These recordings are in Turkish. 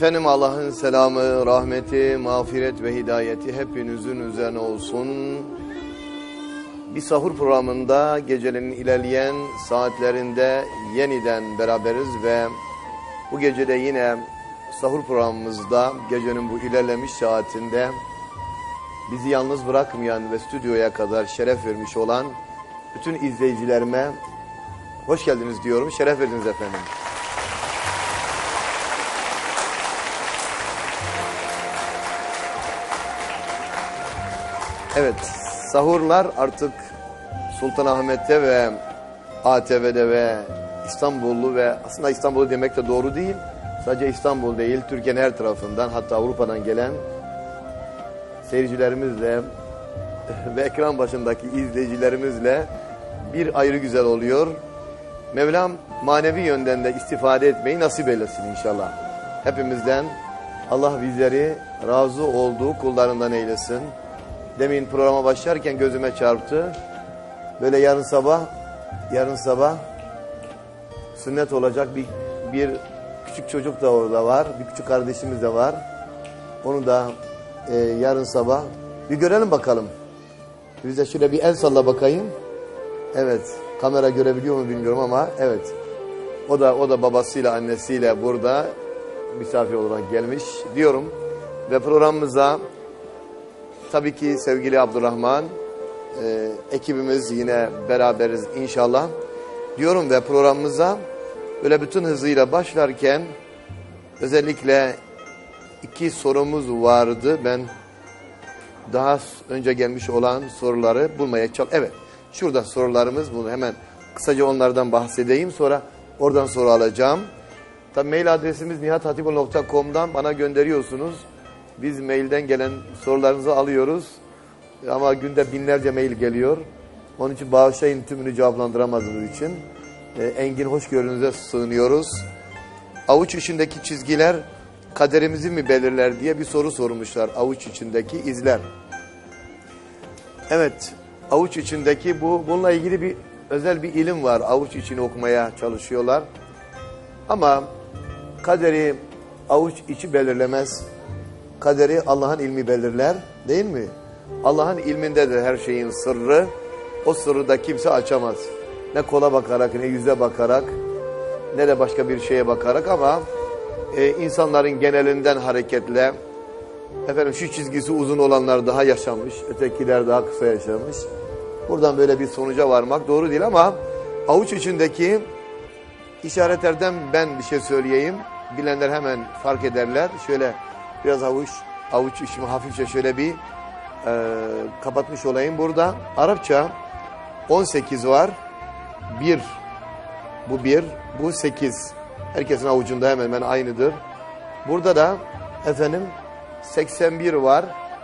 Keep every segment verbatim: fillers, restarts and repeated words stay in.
Efendim Allah'ın selamı, rahmeti, mağfiret ve hidayeti hepinizin üzerine olsun. Bir sahur programında gecenin ilerleyen saatlerinde yeniden beraberiz ve bu gece de yine sahur programımızda gecenin bu ilerlemiş saatinde bizi yalnız bırakmayan ve stüdyoya kadar şeref vermiş olan bütün izleyicilerime hoş geldiniz diyorum. Şeref verdiniz efendim. Evet, sahurlar artık Sultanahmet'te ve A T V'de ve İstanbullu ve aslında İstanbul'u demek de doğru değil. Sadece İstanbul değil, Türkiye'nin her tarafından hatta Avrupa'dan gelen seyircilerimizle ve ekran başındaki izleyicilerimizle bir ayrı güzel oluyor. Mevlam manevi yönden de istifade etmeyi nasip eylesin inşallah. Hepimizden Allah bizleri razı olduğu kullarından eylesin. Demin programa başlarken gözüme çarptı. Böyle yarın sabah, yarın sabah sünnet olacak bir, bir küçük çocuk da orada var. Bir küçük kardeşimiz de var. Onu da e, yarın sabah bir görelim bakalım. Bize şöyle bir el salla bakayım. Evet, kamera görebiliyor mu bilmiyorum ama evet. O da o da babasıyla annesiyle burada misafir olarak gelmiş diyorum. Ve programımıza tabii ki sevgili Abdurrahman, e, ekibimiz yine beraberiz inşallah diyorum ve programımıza böyle bütün hızıyla başlarken özellikle iki sorumuz vardı. Ben daha önce gelmiş olan soruları bulmaya çalışıyorum. Evet, şurada sorularımız, bunu hemen kısaca onlardan bahsedeyim, sonra oradan soru alacağım. Tabii mail adresimiz nihat hatipol nokta com'dan bana gönderiyorsunuz. Biz mailden gelen sorularınızı alıyoruz. Ama günde binlerce mail geliyor. Onun için bağışlayın, tümünü cevaplandıramadığımız için. E, engin hoşgörünüze sığınıyoruz. Avuç içindeki çizgiler kaderimizi mi belirler diye bir soru sormuşlar. Avuç içindeki izler. Evet, avuç içindeki bu bununla ilgili bir özel bir ilim var. Avuç içini okumaya çalışıyorlar. Ama kaderi avuç içi belirlemez. Kaderi Allah'ın ilmi belirler, değil mi? Allah'ın ilmindedir her şeyin sırrı. O sırrı da kimse açamaz. Ne kola bakarak, ne yüze bakarak, ne de başka bir şeye bakarak ama e, insanların genelinden hareketle efendim şu çizgisi uzun olanlar daha yaşamış, ötekiler daha kısa yaşamış. Buradan böyle bir sonuca varmak doğru değil ama avuç içindeki işaretlerden ben bir şey söyleyeyim. Bilenler hemen fark ederler. Şöyle biraz avuç, avuç içimi hafifçe şöyle bir e, kapatmış olayım. Burada Arapça on sekiz var. bir, bu bir, bu sekiz. Herkesin avucunda hemen hemen aynıdır. Burada da efendim seksen bir var.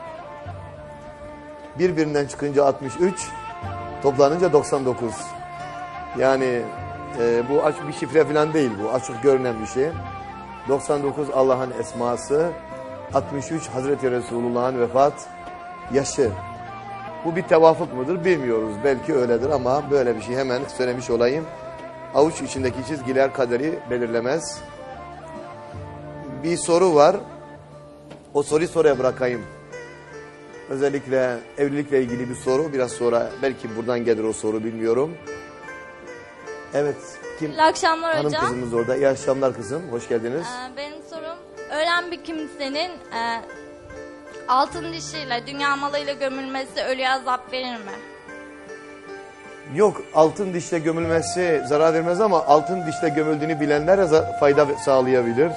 Birbirinden çıkınca altmış üç, toplanınca doksan dokuz. Yani e, bu açık bir şifre falan değil bu. Açık görünen bir şey. doksan dokuz Allah'ın esması. altmış üç Hazreti Resulullah'ın vefat yaşı. Bu bir tevafuk mudur bilmiyoruz. Belki öyledir ama böyle bir şey hemen söylemiş olayım. Avuç içindeki çizgiler kaderi belirlemez. Bir soru var. O soruyu soruya bırakayım. Özellikle evlilikle ilgili bir soru. Biraz sonra belki buradan gelir o soru, bilmiyorum. Evet. Kim? İyi akşamlar Hanım hocam. kızımız orada. İyi akşamlar kızım. Hoş geldiniz. Ee, benim sorum, ölen bir kimsenin e, altın dişiyle, dünya malıyla gömülmesi ölüye azap verir mi? Yok, altın dişle gömülmesi zarar vermez ama altın dişle gömüldüğünü bilenlere fayda sağlayabilir.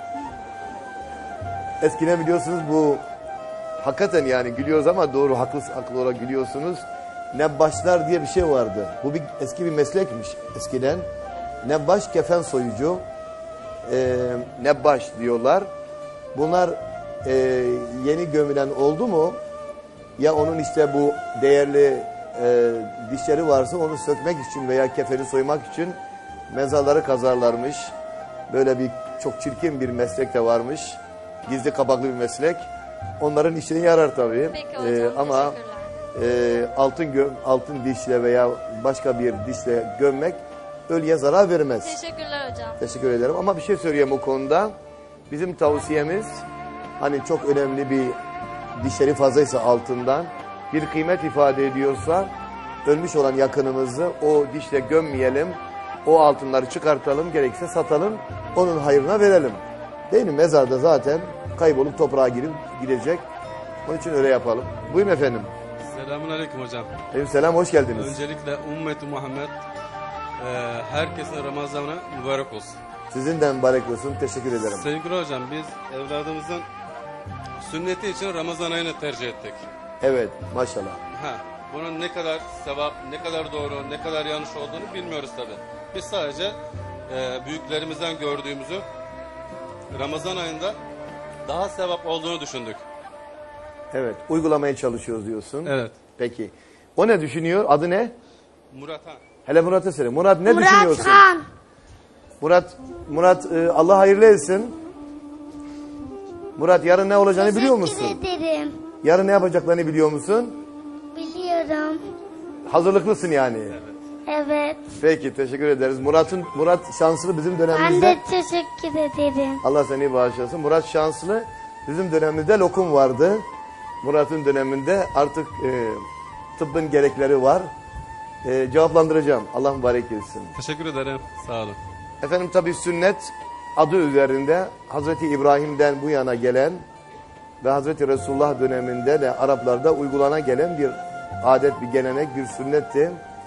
Eskiden biliyorsunuz bu hakikaten yani gülüyoruz ama doğru, haklı, haklı olarak gülüyorsunuz. Nebbaşlar diye bir şey vardı. Bu bir eski bir meslekmiş eskiden. Nebbaş kefen soyucu. Ee, nebbaş diyorlar. Bunlar e, yeni gömülen oldu mu ya onun işte bu değerli e, dişleri varsa onu sökmek için veya kefeni soymak için mezarları kazarlarmış. Böyle bir çok çirkin bir meslek de varmış. Gizli kapaklı bir meslek. Onların işine yarar tabii. Peki hocam, ee, ama e, altın gö altın dişle veya başka bir dişle gömmek ölüye zarar vermez. Teşekkürler hocam. Teşekkür ederim ama bir şey söyleyeyim o konuda. Bizim tavsiyemiz hani çok önemli bir dişleri fazlaysa altından bir kıymet ifade ediyorsa ölmüş olan yakınımızı o dişle gömmeyelim. O altınları çıkartalım, gerekirse satalım, onun hayrına verelim. Değil mi? Mezarda zaten kaybolup toprağa girip gidecek. Onun için öyle yapalım. Buyurun efendim. Selamun aleyküm hocam. Aleykümselam, hoş geldiniz. Öncelikle ümmeti Muhammed e, herkesin Ramazan'ı mübarek olsun. Sizin de mübarek olsun. Teşekkür ederim. Sevgili hocam, biz evladımızın sünneti için Ramazan ayını tercih ettik. Evet, maşallah. Ha, bunun ne kadar sevap, ne kadar doğru, ne kadar yanlış olduğunu bilmiyoruz tabi. Biz sadece e, büyüklerimizden gördüğümüzü Ramazan ayında daha sevap olduğunu düşündük. Evet, uygulamaya çalışıyoruz diyorsun. Evet. Peki. O ne düşünüyor? Adı ne? Murat Han. Hele Murat'a söyle. Murat ne Murat düşünüyorsun? Han. Murat, Murat e, Allah hayırlı etsin. Murat yarın ne olacağını biliyor musun? Teşekkür ederim. Yarın ne yapacaklarını biliyor musun? Biliyorum. Hazırlıklısın yani. Evet. Peki, teşekkür ederiz. Murat'ın Murat şanslı bizim Ben dönemimizde. de teşekkür ederim. Allah seni bağışlasın. Murat şanslı bizim dönemimizde lokum vardı. Murat'ın döneminde artık e, tıbbın gerekleri var. E, cevaplandıracağım. Allah mübarek etsin. Teşekkür ederim. Sağ olun. Efendim tabi sünnet adı üzerinde Hazreti İbrahim'den bu yana gelen ve Hazreti Resulullah döneminde de Araplarda uygulana gelen bir adet, bir gelenek, bir sünnetti.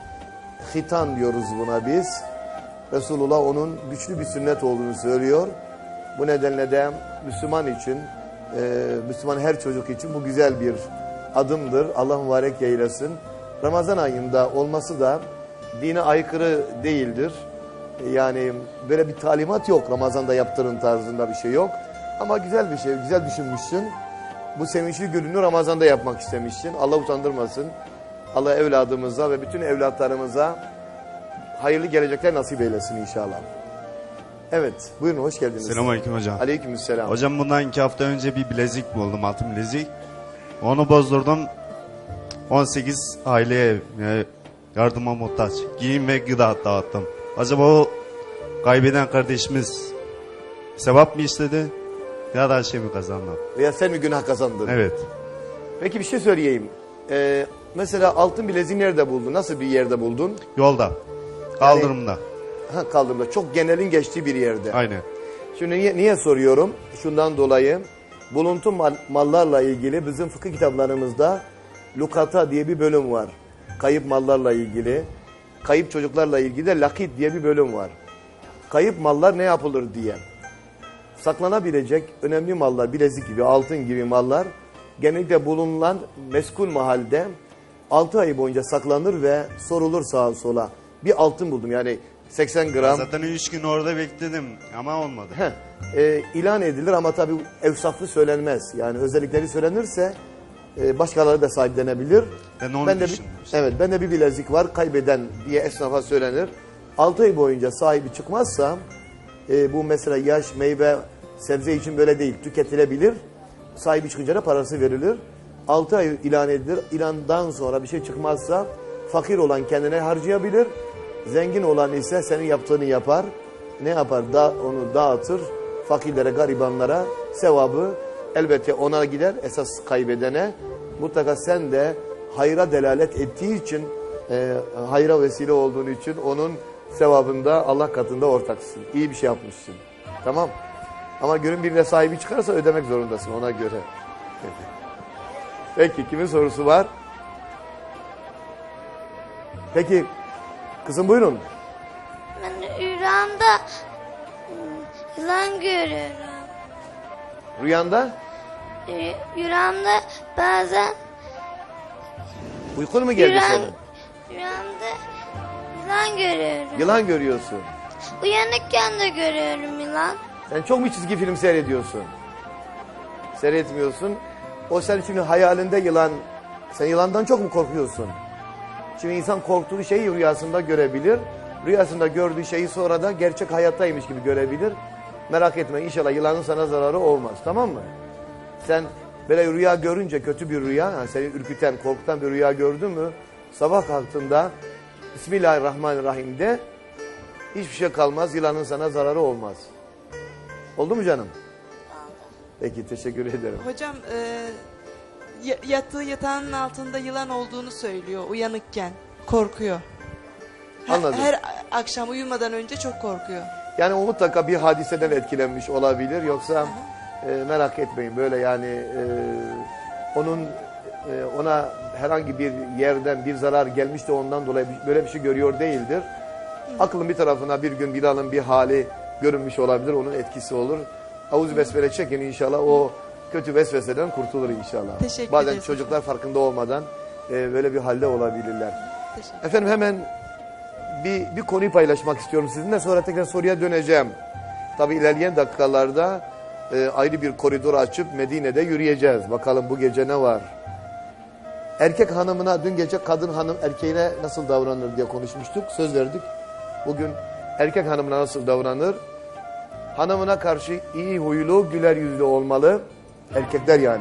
Hitan diyoruz buna biz. Resulullah onun güçlü bir sünnet olduğunu söylüyor. Bu nedenle de Müslüman için, e, Müslüman her çocuk için bu güzel bir adımdır. Allah mübarek eylesin. Ramazan ayında olması da dine aykırı değildir. Yani böyle bir talimat yok. Ramazan'da yaptırın tarzında bir şey yok. Ama güzel bir şey, güzel düşünmüşsün. Bu sevinçli gününü Ramazan'da yapmak istemişsin. Allah utandırmasın. Allah evladımıza ve bütün evlatlarımıza hayırlı gelecekler nasip eylesin inşallah. Evet, buyurun hoş geldiniz. Selamünaleyküm hocam. Aleykümselam. Hocam bundan iki hafta önce bir bilezik buldum, altın bilezik. Onu bozdurdum. on sekiz aileye e, yardıma muhtaç. Giyim ve gıda dağıttım. Acaba o kaybeden kardeşimiz sevap mı istedi ya da şey mi kazandı? Veya sen mi günah kazandın? Evet. Peki bir şey söyleyeyim. Ee, mesela altın bileziği nerede buldun? Nasıl bir yerde buldun? Yolda. Kaldırımda. Ha, kaldırımda. Çok genelin geçtiği bir yerde. Aynen. Şimdi niye, niye soruyorum? Şundan dolayı buluntu mal, mallarla ilgili bizim fıkıh kitaplarımızda lukata diye bir bölüm var. Kayıp mallarla ilgili. Kayıp çocuklarla ilgili de lakit diye bir bölüm var. Kayıp mallar ne yapılır diye. Saklanabilecek önemli mallar, bilezik gibi, altın gibi mallar genellikle bulunan meskul mahalde altı ay boyunca saklanır ve sorulur sağa sola. Bir altın buldum yani seksen gram. Zaten üç gün orada bekledim ama olmadı. Heh, e, ilan edilir ama tabii evsaflı söylenmez. Yani özellikleri söylenirse e, başkaları da sahiplenebilir. Ben onu ben de bir, düşündüm. evet, ben de bir bilezik var kaybeden diye esnafa söylenir. altı ay boyunca sahibi çıkmazsa e, bu mesela yaş, meyve, sebze için böyle değil, tüketilebilir. Sahibi çıkınca da parası verilir. altı ay ilan edilir. İlandan sonra bir şey çıkmazsa fakir olan kendine harcayabilir. Zengin olan ise senin yaptığını yapar. Ne yapar? Da, onu dağıtır. Fakirlere, garibanlara sevabı elbette ona gider. Esas kaybedene. Mutlaka sen de hayra delalet ettiği için, e, hayra vesile olduğun için onun sevabında Allah katında ortaksın. İyi bir şey yapmışsın. Tamam. Ama günün birine sahibi çıkarsa ödemek zorundasın ona göre. Peki kimin sorusu var? Peki kızım buyurun. Ben rüyamda ıı, yılan görüyorum. Rüyanda Rü- Rüyamda bazen uykun mu geldi Rüya- senin? rüyamda yılan görüyorum. Yılan görüyorsun. Uyanıkken de görüyorum yılan. Sen çok mu çizgi film seyrediyorsun? Seyretmiyorsun. O sen şimdi hayalinde yılan, sen yılandan çok mu korkuyorsun? Şimdi insan korktuğu şeyi rüyasında görebilir. Rüyasında gördüğü şeyi sonra da gerçek hayattaymış gibi görebilir. Merak etme inşallah yılanın sana zararı olmaz, tamam mı? Sen böyle rüya görünce kötü bir rüya, yani seni ürküten, korkutan bir rüya gördün mü? Sabah kalktığında Bismillahirrahmanirrahim de hiçbir şey kalmaz, yılanın sana zararı olmaz. Oldu mu canım? Peki teşekkür ederim. Hocam e, ya- yattığı yatağının altında yılan olduğunu söylüyor uyanıkken. Korkuyor. Her, Anladım. her akşam uyumadan önce çok korkuyor. Yani o mutlaka bir hadiseden etkilenmiş olabilir. Yoksa e, merak etmeyin böyle yani e, onun e, ona herhangi bir yerden bir zarar gelmiş de ondan dolayı böyle bir şey görüyor değildir. Aklın bir tarafına bir gün Bilal'ın bir hali görünmüş olabilir. Onun etkisi olur. Havuz besmele çekin inşallah o kötü vesveseden kurtulur inşallah. Teşekkür Bazen ederiz. çocuklar farkında olmadan e, böyle bir halde olabilirler. Teşekkür. Efendim hemen bir, bir konuyu paylaşmak istiyorum sizinle. Sonra tekrar soruya döneceğim. Tabi ilerleyen dakikalarda e, ayrı bir koridor açıp Medine'de yürüyeceğiz. Bakalım bu gece ne var? Erkek hanımına, dün gece kadın hanım erkeğine nasıl davranır diye konuşmuştuk. Söz verdik. Bugün erkek hanımına nasıl davranır? Hanımına karşı iyi huylu, güler yüzlü olmalı. Erkekler yani.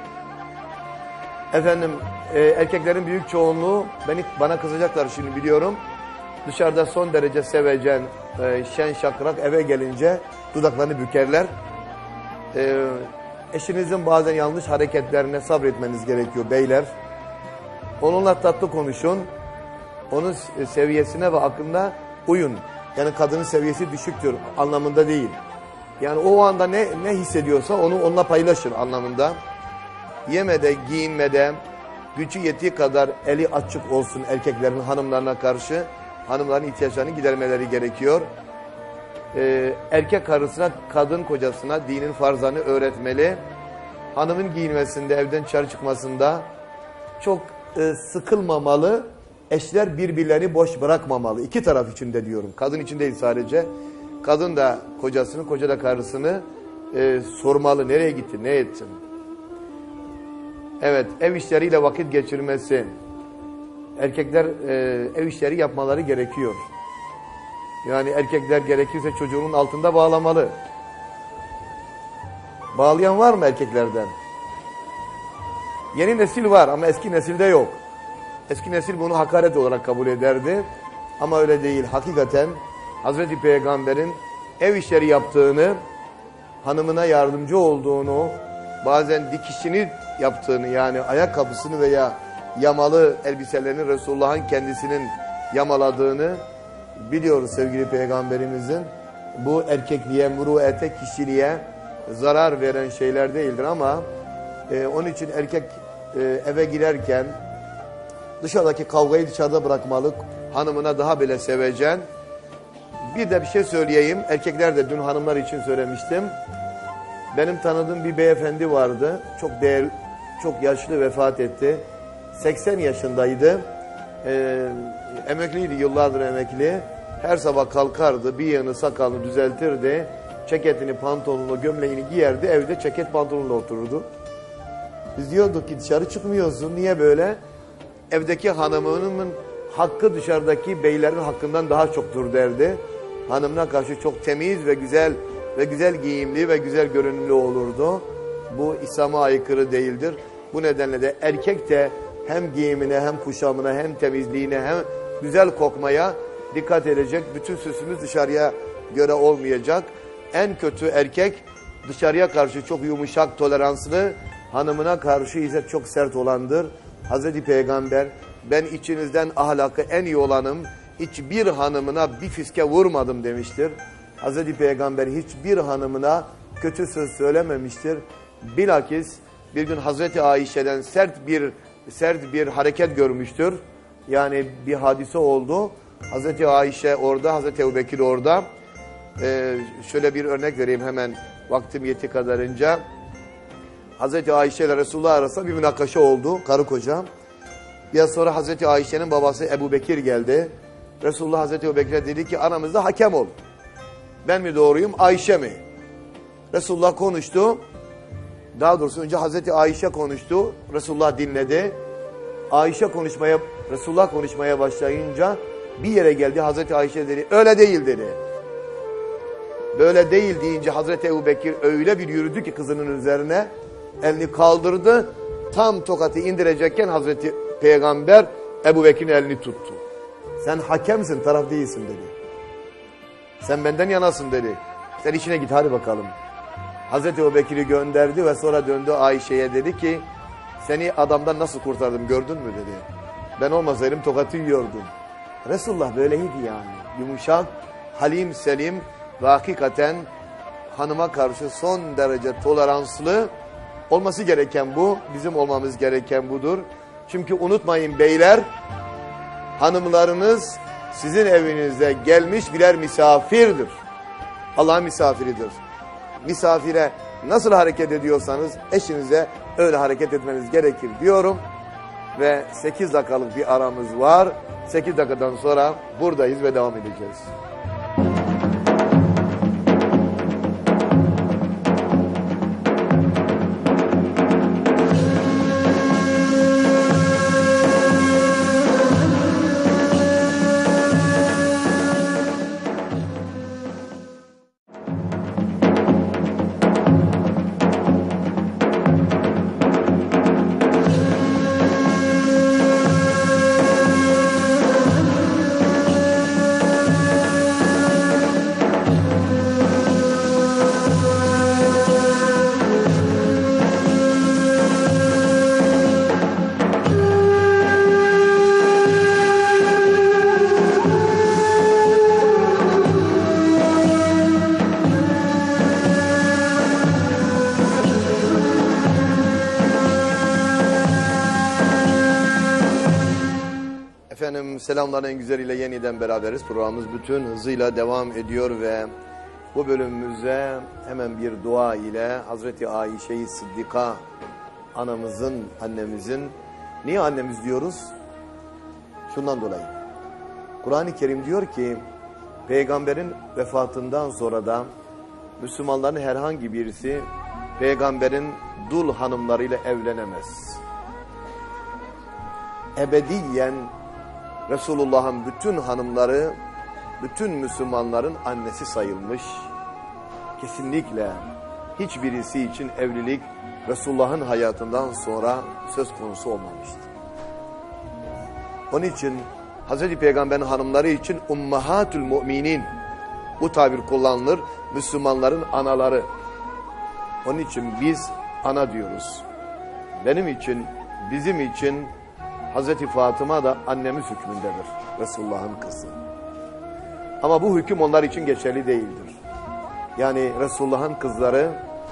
Efendim e, erkeklerin büyük çoğunluğu, beni bana kızacaklar şimdi biliyorum. Dışarıda son derece sevecen, e, şen şakrak, eve gelince dudaklarını bükerler. E, eşinizin bazen yanlış hareketlerine sabretmeniz gerekiyor beyler. Onunla tatlı konuşun. Onun seviyesine ve aklına uyun. Yani kadının seviyesi düşüktür anlamında değil. Yani o anda ne, ne hissediyorsa onu onunla paylaşın anlamında. Yemede, giyinmede gücü yettiği kadar eli açık olsun erkeklerin hanımlarına karşı. Hanımların ihtiyaçlarını gidermeleri gerekiyor. Ee, erkek karısına, kadın kocasına dinin farzlarını öğretmeli. Hanımın giyinmesinde, evden dışarı çıkmasında çok e, sıkılmamalı. Eşler birbirlerini boş bırakmamalı. İki taraf için de diyorum. Kadın için değil sadece. Kadın da kocasını, koca da karısını e, sormalı. Nereye gitti, ne ettin? Evet, ev işleriyle vakit geçirmesi. Erkekler e, ev işleri yapmaları gerekiyor. Yani erkekler gerekirse çocuğunun altında bağlamalı. Bağlayan var mı erkeklerden? Yeni nesil var ama eski nesilde yok. Eski nesil bunu hakaret olarak kabul ederdi. Ama öyle değil. Hakikaten Hazreti Peygamber'in ev işleri yaptığını, hanımına yardımcı olduğunu, bazen dikişini yaptığını yani ayakkabısını veya yamalı elbiselerini Resulullah'ın kendisinin yamaladığını biliyoruz sevgili Peygamberimizin. Bu erkekliğe, muruete, kişiliğe zarar veren şeyler değildir ama e, onun için erkek e, eve girerken dışarıdaki kavgayı dışarıda bırakmalı. Hanımına daha bile sevecen. Bir de bir şey söyleyeyim. Erkekler de dün hanımlar için söylemiştim. Benim tanıdığım bir beyefendi vardı. Çok değerli, çok yaşlı vefat etti. seksen yaşındaydı. Ee, emekliydi, yıllardır emekli. Her sabah kalkardı, bir yanı sakalını düzeltirdi. Ceketini, pantolonunu, gömleğini giyerdi. Evde ceket pantolonla otururdu. Biz diyorduk ki dışarı çıkmıyorsun. Niye böyle? Evdeki hanımının hakkı dışarıdaki beylerin hakkından daha çoktur derdi. Hanımına karşı çok temiz ve güzel ve güzel giyimli ve güzel görünümlü olurdu. Bu İslam'a aykırı değildir. Bu nedenle de erkek de hem giyimine hem kuşamına hem temizliğine hem güzel kokmaya dikkat edecek. Bütün süsümüz dışarıya göre olmayacak. En kötü erkek dışarıya karşı çok yumuşak, toleranslı, hanımına karşı ise çok sert olandır. Hazreti Peygamber ben içinizden ahlakı en iyi olanım, hiçbir hanımına bir fiske vurmadım demiştir. Hazreti Peygamber hiçbir hanımına kötü söz söylememiştir. Bilakis bir gün Hazreti Ayşe'den sert bir sert bir hareket görmüştür. Yani bir hadise oldu. Hazreti Ayşe orada, Hazreti Ebubekir orada. Ee, şöyle bir örnek vereyim hemen vaktim yeti kadarınca. Hazreti Ayşe ile Resulullah arasında bir münakaşa oldu, karı koca. Biraz sonra Hazreti Ayşe'nin babası Ebubekir geldi. Resulullah Hazreti Ebubekir'e dedi ki aramızda hakem ol. Ben mi doğruyum, Ayşe mi? Resulullah konuştu. Daha doğrusu önce Hazreti Ayşe konuştu. Resulullah dinledi. Ayşe konuşmaya, Resulullah konuşmaya başlayınca bir yere geldi. Hazreti Ayşe dedi, öyle değil dedi. Böyle değil deyince Hazreti Ebubekir öyle bir yürüdü ki kızının üzerine. Elini kaldırdı. Tam tokatı indirecekken Hazreti Peygamber Ebubekir'in elini tuttu. Sen hakemsin, taraf değilsin dedi. Sen benden yanasın dedi. Sen işine git hadi bakalım. Hazreti Ebubekir'i gönderdi ve sonra döndü Ayşe'ye dedi ki seni adamdan nasıl kurtardım gördün mü dedi. Ben olmasaydım tokatı yiyordum. Resulullah böyleydi yani. Yumuşak, halim, selim ve hakikaten hanıma karşı son derece toleranslı olması gereken bu. Bizim olmamız gereken budur. Çünkü unutmayın beyler, hanımlarınız sizin evinize gelmiş birer misafirdir. Allah'ın misafiridir. Misafire nasıl hareket ediyorsanız eşinize öyle hareket etmeniz gerekir diyorum. Ve sekiz dakikalık bir aramız var. sekiz dakikadan sonra buradayız ve devam edeceğiz. Efendim selamların en güzeliyle yeniden beraberiz. Programımız bütün hızıyla devam ediyor ve bu bölümümüze hemen bir dua ile Hazreti Ayşe-i Sıddika anamızın, annemizin, niye annemiz diyoruz? Şundan dolayı. Kur'an-ı Kerim diyor ki peygamberin vefatından sonra da Müslümanların herhangi birisi peygamberin dul hanımlarıyla evlenemez. Ebediyen Resulullah'ın bütün hanımları, bütün Müslümanların annesi sayılmış. Kesinlikle hiçbirisi için evlilik Resulullah'ın hayatından sonra söz konusu olmamıştı. Onun için Hazreti Peygamber'in hanımları için ummahatül müminin bu tabir kullanılır. Müslümanların anaları. Onun için biz ana diyoruz. Benim için, bizim için Hazreti Fatıma da annemiz hükmündedir. Resulullah'ın kızı. Ama bu hüküm onlar için geçerli değildir. Yani Resulullah'ın kızları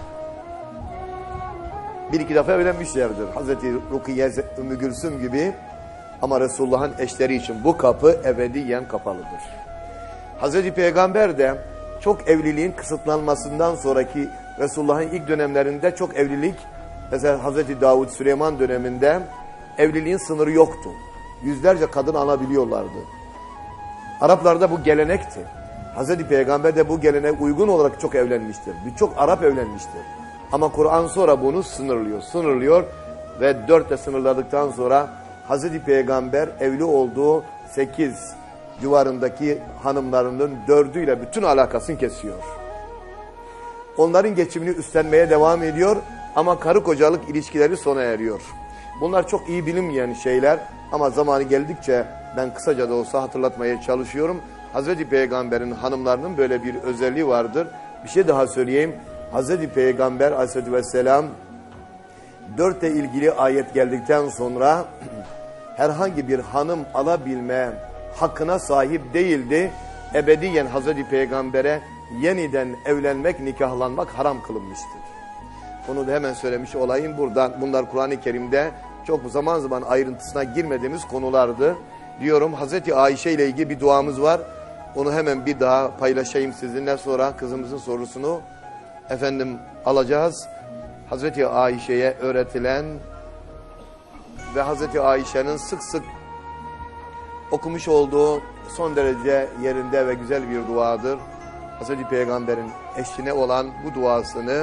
bir iki defa evlenmişlerdir. Hazreti Rukiye, Ümmü Gülsüm gibi. Ama Resulullah'ın eşleri için bu kapı ebediyen kapalıdır. Hazreti Peygamber de çok evliliğin kısıtlanmasından sonraki Resulullah'ın ilk dönemlerinde çok evlilik, mesela Hazreti Davud, Süleyman döneminde evliliğin sınırı yoktu. Yüzlerce kadın alabiliyorlardı. Araplarda bu gelenekti. Hazreti Peygamber de bu geleneğe uygun olarak çok evlenmiştir. Birçok Arap evlenmiştir. Ama Kur'an sonra bunu sınırlıyor. Sınırlıyor ve dörtle sınırladıktan sonra Hazreti Peygamber evli olduğu sekiz civarındaki hanımlarının dördüyle bütün alakasını kesiyor. Onların geçimini üstlenmeye devam ediyor ama karı kocalık ilişkileri sona eriyor. Bunlar çok iyi bilinmeyen şeyler ama zamanı geldikçe ben kısaca da olsa hatırlatmaya çalışıyorum. Hazreti Peygamber'in hanımlarının böyle bir özelliği vardır. Bir şey daha söyleyeyim. Hazreti Peygamber Aleyhisselatü Vesselam dörtle ilgili ayet geldikten sonra herhangi bir hanım alabilme hakkına sahip değildi. Ebediyen Hazreti Peygamber'e yeniden evlenmek, nikahlanmak haram kılınmıştır. Onu da hemen söylemiş olayım. Buradan, bunlar Kur'an-ı Kerim'de çok zaman zaman ayrıntısına girmediğimiz konulardı. Diyorum Hazreti Ayşe ile ilgili bir duamız var. Onu hemen bir daha paylaşayım sizinle, sonra kızımızın sorusunu efendim alacağız. Hazreti Ayşe'ye öğretilen ve Hazreti Ayşe'nin sık sık okumuş olduğu son derece yerinde ve güzel bir duadır. Hazreti Peygamber'in eşine olan bu duasını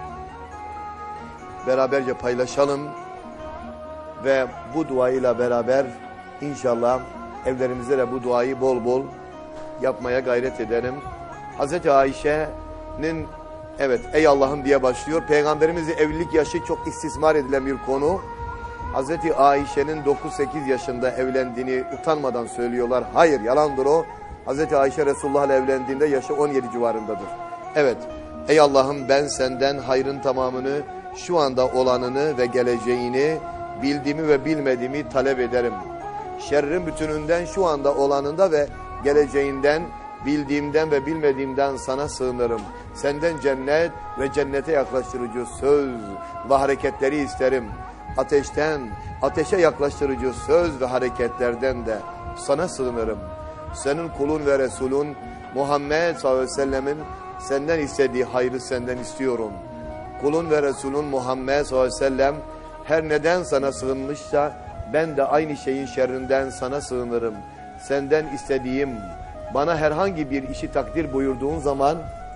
beraberce paylaşalım ve bu duayla beraber inşallah evlerimizde de bu duayı bol bol yapmaya gayret edelim. Hazreti Ayşe'nin evet ey Allah'ım diye başlıyor. Peygamberimizin evlilik yaşı çok istismar edilen bir konu. Hazreti Ayşe'nin dokuz sekiz yaşında evlendiğini utanmadan söylüyorlar. Hayır, yalandır o. Hazreti Ayşe Resulullah ile evlendiğinde yaşı on yedi civarındadır. Evet, Ey Allah'ım ben senden hayrın tamamını, şu anda olanını ve geleceğini, bildiğimi ve bilmediğimi talep ederim. Şerrin bütününden, şu anda olanında ve geleceğinden, bildiğimden ve bilmediğimden sana sığınırım. Senden cennet ve cennete yaklaştırıcı söz ve hareketleri isterim. Ateşten, ateşe yaklaştırıcı söz ve hareketlerden de sana sığınırım. Senin kulun ve Resulün Muhammed sallallahu aleyhi ve sellemin senden istediği hayrı senden istiyorum. Kulun ve Resulün Muhammed sallallahu aleyhi ve sellem her neden sana sığınmışsa ben de aynı şeyin şerrinden sana sığınırım. Senden istediğim, bana herhangi bir işi takdir buyurduğun zaman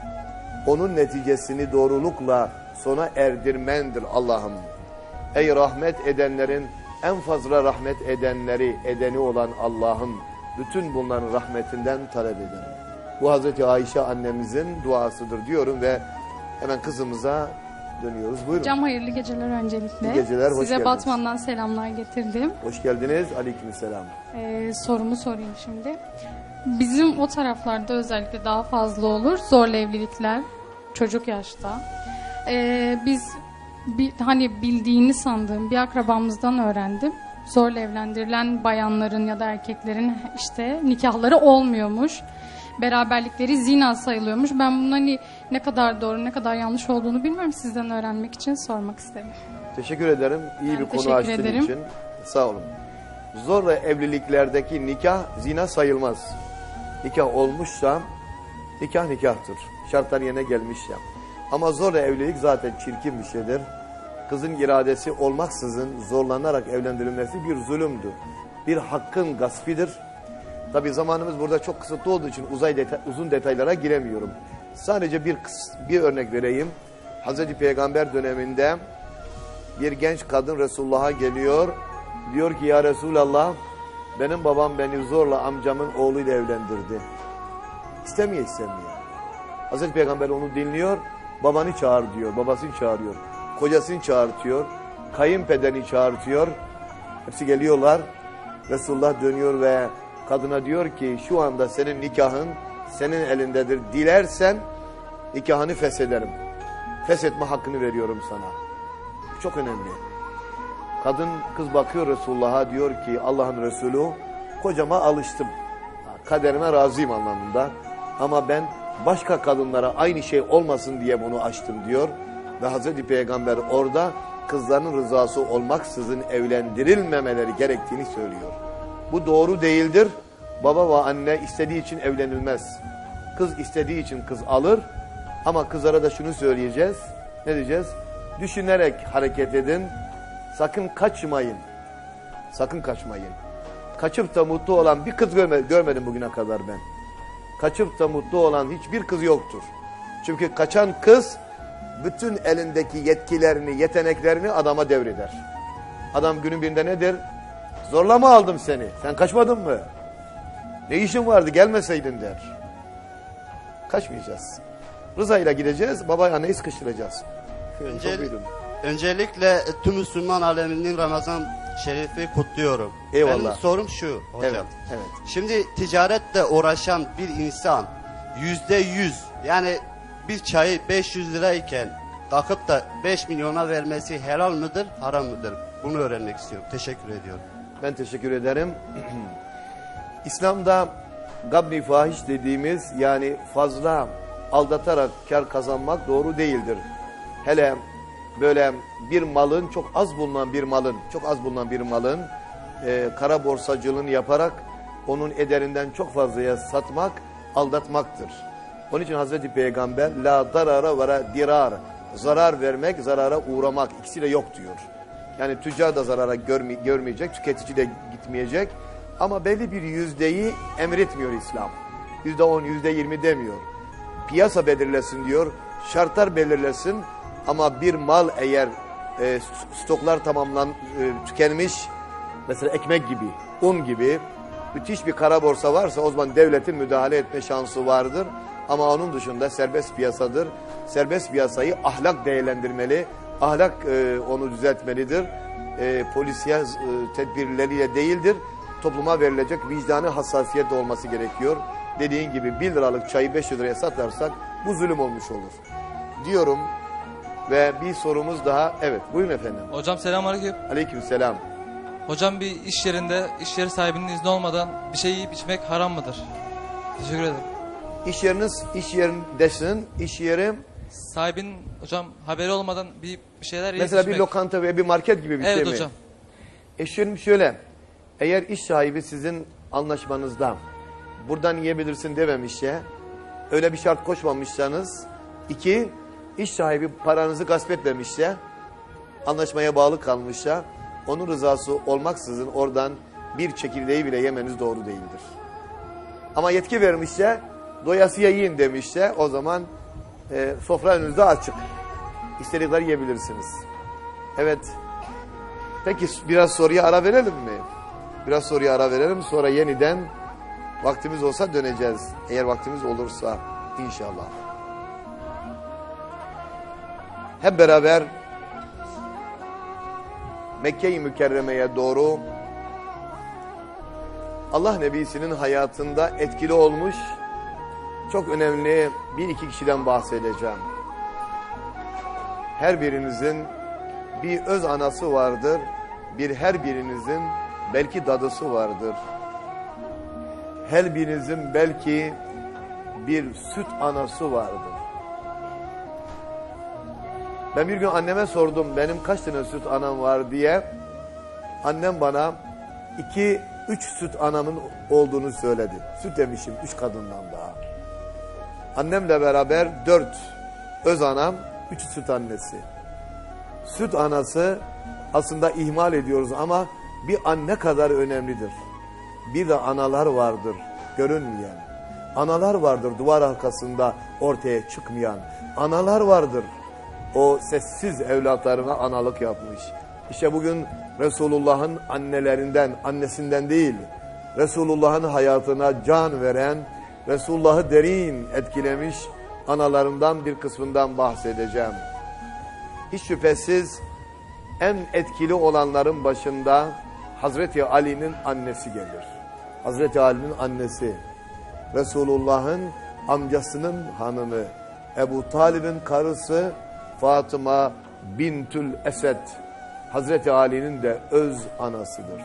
onun neticesini doğrulukla sona erdirmendir Allah'ım. Ey rahmet edenlerin en fazla rahmet edenleri, edeni olan Allah'ım, bütün bunların rahmetinden talep ederim. Bu Hazreti Ayşe annemizin duasıdır diyorum ve hemen kızımıza dönüyoruz. Buyurun. Hocam hayırlı geceler öncelikle. İyi geceler, hoş Size geldiniz. Batman'dan selamlar getirdim. Hoş geldiniz. Aleykümselam. Ee, sorumu sorayım şimdi. Bizim o taraflarda özellikle daha fazla olur. Zorla evlilikler, çocuk yaşta. Ee, biz bir, hani bildiğini sandığım bir akrabamızdan öğrendim. Zorla evlendirilen bayanların ya da erkeklerin işte nikahları olmuyormuş. Beraberlikleri zina sayılıyormuş. Ben bunun hani ne kadar doğru ne kadar yanlış olduğunu bilmiyorum. Sizden öğrenmek için sormak istedim. Teşekkür ederim. İyi Ben bir konu teşekkür açtığın ederim. için. Sağ olun. Zorla evliliklerdeki nikah zina sayılmaz. Nikah olmuşsa nikah nikahtır. Şartlar yerine gelmişse. Ama zorla evlilik zaten çirkin bir şeydir. Kızın iradesi olmaksızın zorlanarak evlendirilmesi bir zulümdür. Bir hakkın gaspidir. Tabi zamanımız burada çok kısıtlı olduğu için uzay detay, uzun detaylara giremiyorum. Sadece bir bir örnek vereyim. Hazreti Peygamber döneminde bir genç kadın Resulullah'a geliyor. Diyor ki ya Resulallah, benim babam beni zorla amcamın oğluyla evlendirdi. İstemiyor istemiyor. Hazreti Peygamber onu dinliyor. Babanı çağır diyor. Babasını çağırıyor. Kocasını çağırtıyor. Kayınpederini çağırtıyor. Hepsi geliyorlar. Resulullah dönüyor ve kadına diyor ki şu anda senin nikahın senin elindedir. Dilersen nikahını feshederim. Feshetme hakkını veriyorum sana. Çok önemli. Kadın kız bakıyor Resulullah'a diyor ki Allah'ın Resulü kocama alıştım. Kaderime razıyım anlamında. Ama ben başka kadınlara aynı şey olmasın diye bunu açtım diyor. Ve Hazreti Peygamber orada kızların rızası olmaksızın evlendirilmemeleri gerektiğini söylüyor. Bu doğru değildir. Baba ve anne istediği için evlenilmez. Kız istediği için kız alır. Ama kızlara da şunu söyleyeceğiz. Ne diyeceğiz? Düşünerek hareket edin. Sakın kaçmayın. Sakın kaçmayın. Kaçıp da mutlu olan bir kız görmedim, görmedim bugüne kadar ben. Kaçıp da mutlu olan hiçbir kız yoktur. Çünkü kaçan kız bütün elindeki yetkilerini, yeteneklerini adama devreder. Adam günün birinde nedir? Zorla mı aldım seni? Sen kaçmadın mı? Ne işin vardı gelmeseydin der. Kaçmayacağız. Rızayla gideceğiz, baba anneyi sıkıştıracağız. Önce, öncelikle tüm Müslüman aleminin Ramazan Şerif'i kutluyorum. Eyvallah. Benim sorum şu hocam. Evet, evet. Şimdi ticaretle uğraşan bir insan yüzde yüz yani bir çayı beş yüz lirayken kalkıp da beş milyona vermesi helal mıdır, haram mıdır? Bunu öğrenmek istiyorum. Teşekkür ediyorum. Ben teşekkür ederim. İslam'da gabni fahiş dediğimiz yani fazla aldatarak kar kazanmak doğru değildir. Hele böyle bir malın çok az bulunan bir malın çok az bulunan bir malın e, kara borsacılığını yaparak onun ederinden çok fazlaya satmak aldatmaktır. Onun için Hazreti Peygamber la darara ve la dirar, zarar vermek, zarara uğramak ikisi de yok diyor. Yani tüccar da zarara görme, görmeyecek, tüketici de gitmeyecek. Ama belli bir yüzdeyi emretmiyor İslam. Yüzde on, yüzde yirmi demiyor. Piyasa belirlesin diyor, şartlar belirlesin. Ama bir mal eğer e, stoklar tamamlan, e, tükenmiş, mesela ekmek gibi, un gibi, müthiş bir kara borsa varsa o zaman devletin müdahale etme şansı vardır. Ama onun dışında serbest piyasadır. Serbest piyasayı ahlak değerlendirmeli, ahlak e, onu düzeltmelidir. E, polisiye e, tedbirleriyle değildir. Topluma verilecek vicdani hassasiyet olması gerekiyor. Dediğin gibi bir liralık çayı beş yüz liraya satarsak bu zulüm olmuş olur. diyorum. Ve bir sorumuz daha. Evet, buyurun efendim. Hocam selamünaleyküm. Aleykümselam. Hocam bir iş yerinde iş yeri sahibinin izni olmadan bir şey yiyip içmek haram mıdır? Teşekkür ederim. İş yeriniz, iş yerindesin, iş yeri Sahibinin hocam haberi olmadan bir bir şeyler yiyip mesela içmek. bir lokanta veya bir market gibi bir Evet şey mi? hocam. Eşlerim şöyle, eğer iş sahibi sizin anlaşmanızda buradan yiyebilirsin dememişse, öyle bir şart koşmamışsanız, iki, iş sahibi paranızı gasp etmemişse, anlaşmaya bağlı kalmışsa, onun rızası olmaksızın oradan bir çekirdeği bile yemeniz doğru değildir. Ama yetki vermişse, doyasıya yiyin demişse, o zaman e, sofra önünüzde açık. İstedikleri yiyebilirsiniz. Evet. Peki biraz soruya ara verelim mi? Biraz soruya ara verelim. Sonra yeniden vaktimiz olsa döneceğiz. Eğer vaktimiz olursa inşallah. Hep beraber Mekke-i Mükerreme'ye doğru Allah Nebisi'nin hayatında etkili olmuş çok önemli bir iki kişiden bahsedeceğim. Her birinizin bir öz anası vardır. Bir her birinizin belki dadısı vardır. Her birinizin belki bir süt anası vardır. Ben bir gün anneme sordum benim kaç tane süt anam var diye. Annem bana iki, üç süt anamın olduğunu söyledi. Süt demişim üç kadından daha. Annemle beraber dört öz anam, üç süt annesi. Süt anası aslında ihmal ediyoruz ama bir anne kadar önemlidir. Bir de analar vardır görünmeyen. Analar vardır duvar arkasında ortaya çıkmayan. Analar vardır o sessiz evlatlarına analık yapmış. İşte bugün Resulullah'ın annelerinden, annesinden değil, Resulullah'ın hayatına can veren, Resulullah'ı derin etkilemiş analarından bir kısmından bahsedeceğim. Hiç şüphesiz en etkili olanların başında Hazreti Ali'nin annesi gelir. Hazreti Ali'nin annesi, Resulullah'ın amcasının hanımı, Ebu Talib'in karısı Fatıma bintül Esed, Hazreti Ali'nin de öz anasıdır.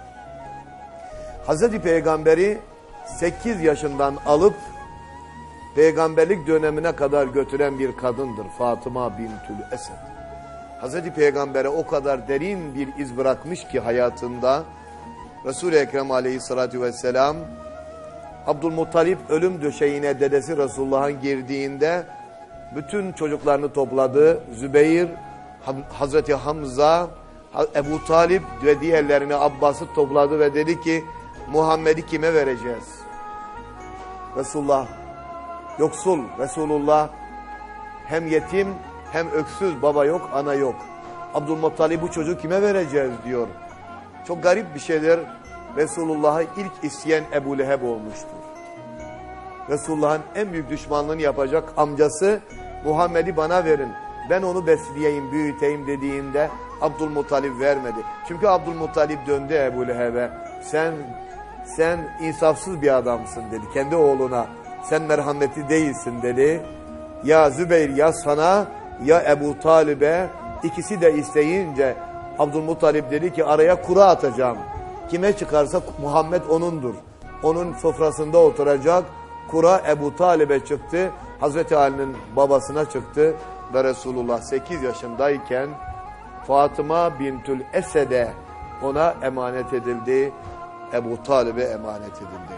Hazreti Peygamber'i sekiz yaşından alıp peygamberlik dönemine kadar götüren bir kadındır Fatıma bintül Esed. Hazreti Peygamber'e o kadar derin bir iz bırakmış ki hayatında, Resul-i Ekrem aleyhissalatü vesselam Abdülmuttalip ölüm döşeğine dedesi Resulullah'ın girdiğinde bütün çocuklarını topladı. Zübeyir, Hazreti Hamza, Ebu Talip ve diğerlerini, Abbas'ı topladı ve dedi ki Muhammed'i kime vereceğiz? Resulullah yoksul, Resulullah hem yetim hem öksüz, baba yok, ana yok. Abdülmuttalip bu çocuğu kime vereceğiz diyor. Çok garip bir şeyler. Resulullah'ı ilk isteyen Ebu Leheb olmuştur. Resulullah'ın en büyük düşmanlığını yapacak amcası Muhammed'i bana verin, ben onu besleyeyim, büyüteyim dediğinde Abdülmuttalip vermedi. Çünkü Abdülmuttalip döndü Ebu Leheb'e. Sen, sen insafsız bir adamsın dedi kendi oğluna. Sen merhametli değilsin dedi. Ya Zübeyir ya sana ya Ebu Talib'e, ikisi de isteyince Abdülmuttalip dedi ki araya kura atacağım. Kime çıkarsa Muhammed onundur. Onun sofrasında oturacak. Kura Ebu Talib'e çıktı. Hazreti Ali'nin babasına çıktı. Ve Resulullah sekiz yaşındayken Fatıma bintül Esed'e ona emanet edildi. Ebu Talib'e emanet edildi.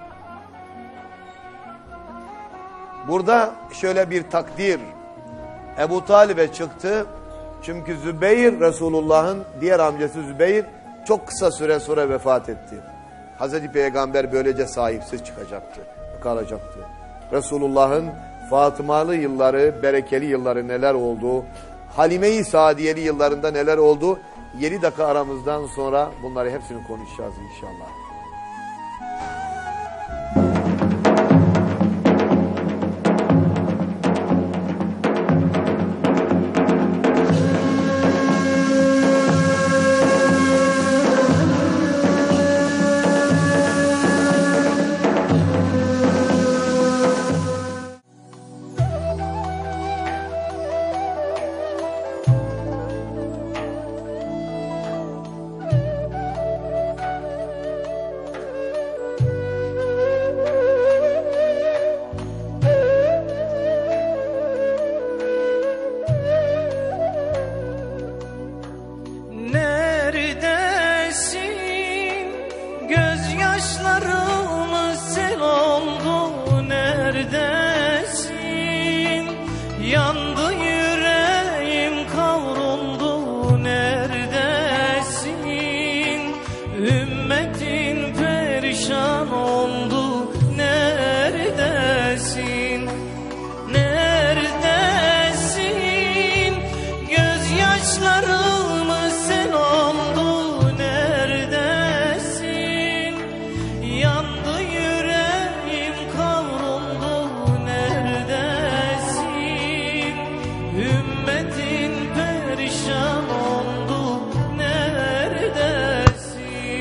Burada şöyle bir takdir. Ebu Talib'e çıktı. Çünkü Zübeyir, Resulullah'ın diğer amcası Zübeyir çok kısa süre sonra vefat etti. Hazreti Peygamber böylece sahipsiz çıkacaktı, kalacaktı. Resulullah'ın Fatımalı yılları, berekeli yılları neler oldu, Halime-i Saadiyeli yıllarında neler oldu, yedi dakika aramızdan sonra bunları hepsini konuşacağız inşallah. Gözyaşlarımız sel oldu, neredesin? Yandı yüreğim, kavruldu, neredesin? Ümmetin perişan oldu, neredesin? Neredesin? Gözyaşlarımız sel oldu, neredesin? Yandı yüreğim, kavruldu, neredesin? Ümmetin perişan oldu, neredesin?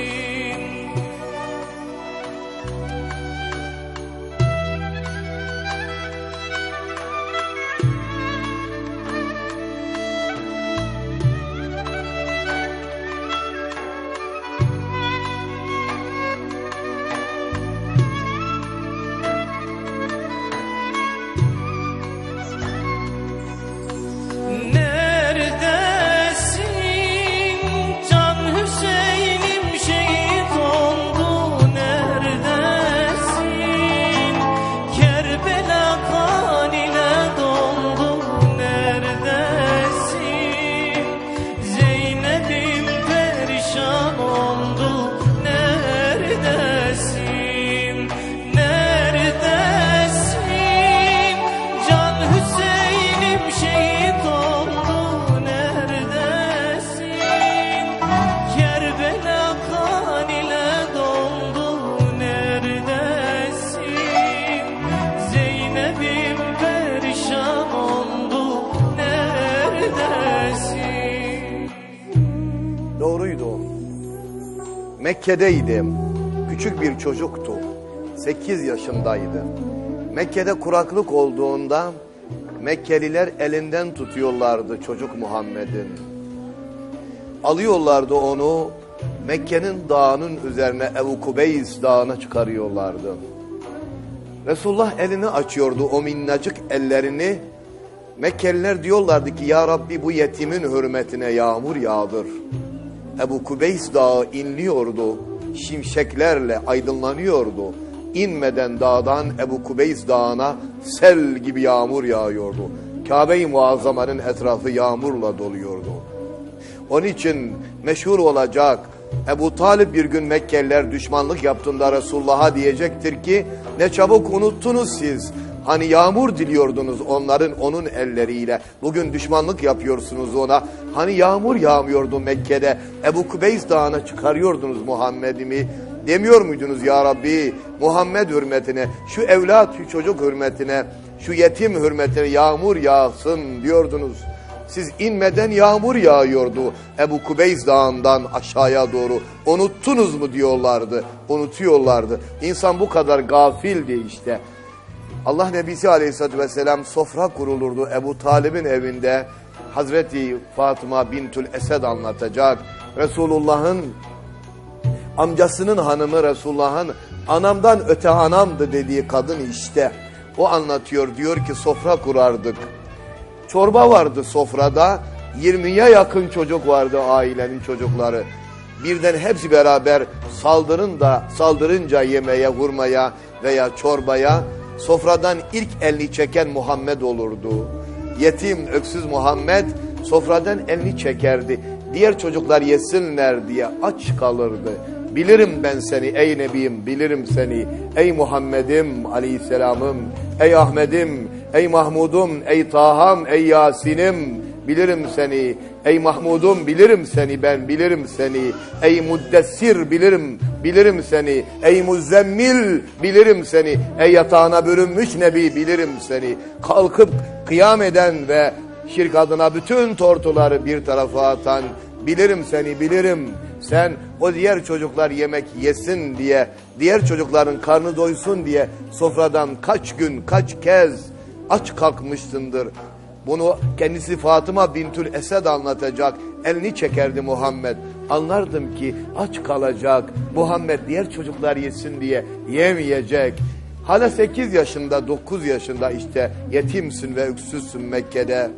Neredesin? Can Hüseyin'im şehit oldu, neredesin? Kerbela kan ile doldu, neredesin? Zeynep'im perişan oldu, neredesin? Neredesin? Can Hüseyin'im şehit oldu, neredesin? Kerbela kan ile doldu, neredesin? Zeynep'im perişan oldu, neredesin? Doğruydu o. Mekke'deydim. Küçük bir çocuktu. Sekiz yaşındaydı. Mekke'de kuraklık olduğunda Mekkeliler elinden tutuyorlardı çocuk Muhammed'in. Alıyorlardı onu Mekke'nin dağının üzerine Ebu Kubeys dağına çıkarıyorlardı. Resulullah elini açıyordu, o minnacık ellerini. Mekkeliler diyorlardı ki ya Rabbi bu yetimin hürmetine yağmur yağdır. Ebu Kubeys dağı inliyordu, şimşeklerle aydınlanıyordu. İnmeden dağdan Ebu Kubeys dağına sel gibi yağmur yağıyordu. Kabe-i Muazzama'nın etrafı yağmurla doluyordu. Onun için meşhur olacak, Ebu Talib bir gün Mekkeliler düşmanlık yaptığında Resulullah'a diyecektir ki ne çabuk unuttunuz siz. Hani yağmur diliyordunuz onların onun elleriyle. Bugün düşmanlık yapıyorsunuz ona. Hani yağmur yağmıyordu Mekke'de. Ebu Kubeys dağına çıkarıyordunuz Muhammed'imi. Demiyor muydunuz ya Rabbi Muhammed hürmetine, şu evlat, şu çocuk hürmetine, şu yetim hürmetine yağmur yağsın diyordunuz. Siz inmeden yağmur yağıyordu Ebu Kubeys dağından aşağıya doğru. Unuttunuz mu diyorlardı, unutuyorlardı. İnsan bu kadar gafildi işte. Allah Nebisi Aleyhisselatü Vesselam sofra kurulurdu Ebu Talib'in evinde. Hazreti Fatıma Bintül Esed anlatacak. Resulullah'ın amcasının hanımı, Resulullah'ın anamdan öte anamdı dediği kadın işte. O anlatıyor, diyor ki sofra kurardık. Çorba vardı sofrada, yirmiye yakın çocuk vardı ailenin çocukları. Birden hepsi beraber saldırın da, saldırınca yemeğe, vurmaya veya çorbaya sofradan ilk elini çeken Muhammed olurdu. Yetim, öksüz Muhammed sofradan elini çekerdi. Diğer çocuklar yesinler diye aç kalırdı. Bilirim ben seni ey Nebiyim, bilirim seni ey Muhammed'im aleyhisselamım, ey Ahmet'im, ey Mahmud'um, ey Taha'm, ey Yasin'im, bilirim seni ey Mahmud'um, bilirim seni ben, bilirim seni ey Muddessir, bilirim, bilirim seni ey Muzzemmil, bilirim seni ey yatağına bürünmüş Nebi, bilirim seni. Kalkıp kıyam eden ve şirk adına bütün tortuları bir tarafa atan, bilirim seni, bilirim. Sen o diğer çocuklar yemek yesin diye, diğer çocukların karnı doysun diye sofradan kaç gün, kaç kez aç kalkmışsındır. Bunu kendisi Fatıma Bintül Esed anlatacak. Elini çekerdi Muhammed. Anlardım ki aç kalacak. Muhammed diğer çocuklar yesin diye yemeyecek. Hala sekiz yaşında, dokuz yaşında işte yetimsin ve öksüzsün Mekke'de.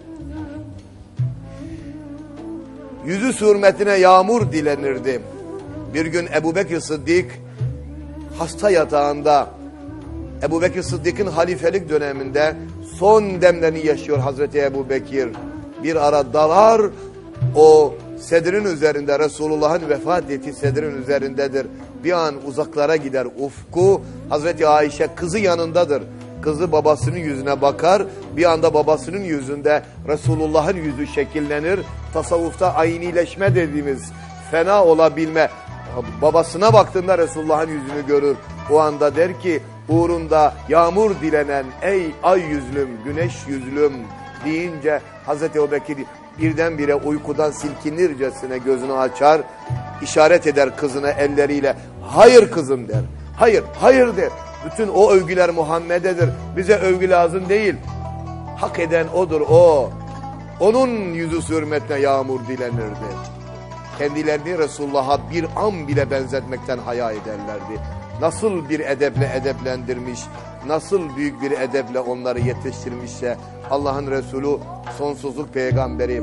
Yüzü hürmetine yağmur dilenirdi. Bir gün Ebu Bekir Sıddık hasta yatağında Ebu Bekir Sıddık'ın halifelik döneminde son demlerini yaşıyor Hazreti Ebu Bekir. Bir ara dalar, o sedrin üzerinde, Resulullah'ın vefat ettiği sedrin üzerindedir. Bir an uzaklara gider ufku. Hazreti Ayşe kızı yanındadır. Kızı babasının yüzüne bakar. Bir anda babasının yüzünde Resulullah'ın yüzü şekillenir. Tasavvufta aynileşme dediğimiz fena olabilme. Babasına baktığında Resulullah'ın yüzünü görür. O anda der ki uğrunda yağmur dilenen ey ay yüzlüm, güneş yüzlüm deyince Hazreti Ebubekir birdenbire uykudan silkinircesine gözünü açar, işaret eder kızına elleriyle. Hayır kızım der. Hayır, hayır der. Bütün o övgüler Muhammed'edir. Bize övgü lazım değil. Hak eden odur o. Onun yüzü hürmetine yağmur dilenirdi. Kendilerini Resulullah'a bir an bile benzetmekten haya ederlerdi. Nasıl bir edeple edeplendirmiş, nasıl büyük bir edeple onları yetiştirmişse Allah'ın Resulü, sonsuzluk peygamberi.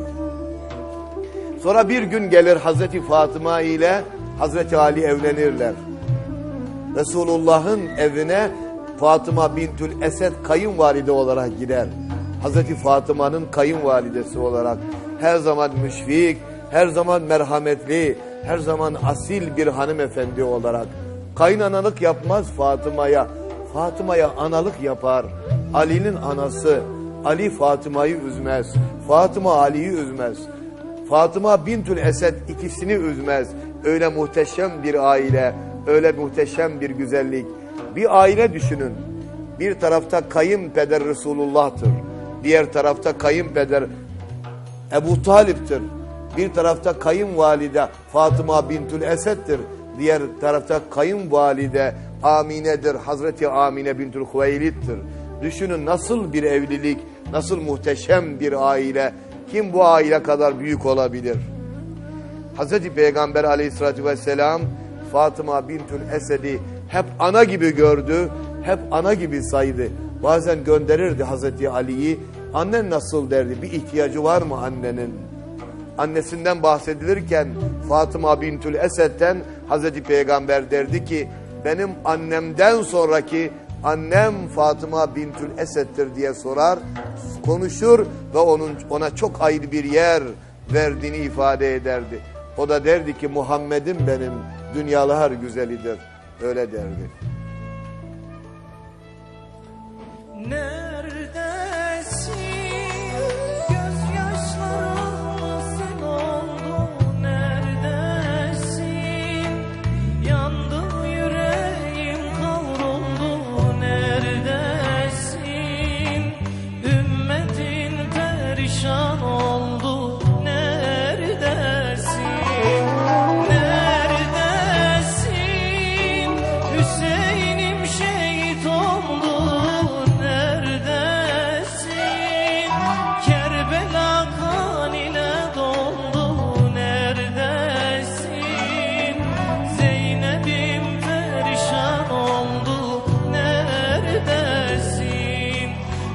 Sonra bir gün gelir Hazreti Fatıma ile Hazreti Ali evlenirler. Resulullah'ın evine Fatıma bintül Esed kayınvalide olarak gider. Hazreti Fatıma'nın kayınvalidesi olarak her zaman müşfik, her zaman merhametli, her zaman asil bir hanımefendi olarak. Kaynanalık yapmaz Fatıma'ya. Fatıma'ya analık yapar. Ali'nin anası. Ali Fatıma'yı üzmez. Fatıma Ali'yi üzmez. Fatıma bintül Esed ikisini üzmez. Öyle muhteşem bir aile, öyle muhteşem bir güzellik. Bir aile düşünün. Bir tarafta kayınpeder Resulullah'tır. Diğer tarafta kayınpeder Ebu Talip'tir. Bir tarafta kayınvalide Fatıma bintül Esed'tir. Diğer tarafta kayınvalide Amine'dir. Hazreti Amine bintül Hüveylid'dir. Düşünün nasıl bir evlilik, nasıl muhteşem bir aile. Kim bu aile kadar büyük olabilir? Hazreti Peygamber aleyhissalatü vesselam Fatıma bintül Esed'i hep ana gibi gördü, hep ana gibi saydı. Bazen gönderirdi Hazreti Ali'yi. Annen nasıl derdi, bir ihtiyacı var mı annenin? Annesinden bahsedilirken Fatıma bintül Esed'den Hazreti Peygamber derdi ki benim annemden sonraki annem Fatıma bintül Esed'tir diye sorar, konuşur ve onun ona çok ayrı bir yer verdiğini ifade ederdi. O da derdi ki Muhammed'im benim dünyalar güzelidir. Öyle derdi. Neredesin? Gözyaşlarımla sen oldun. Neredesin? Yandı yüreğim kavruldu. Neredesin? Ümmetin perişan oldu. Neredesin? Neredesin? Hüseyin'im şehit oldu. Neredesin? Kerbela kan ile doldu. Neredesin? Zeynep'im perişan oldu. Neredesin?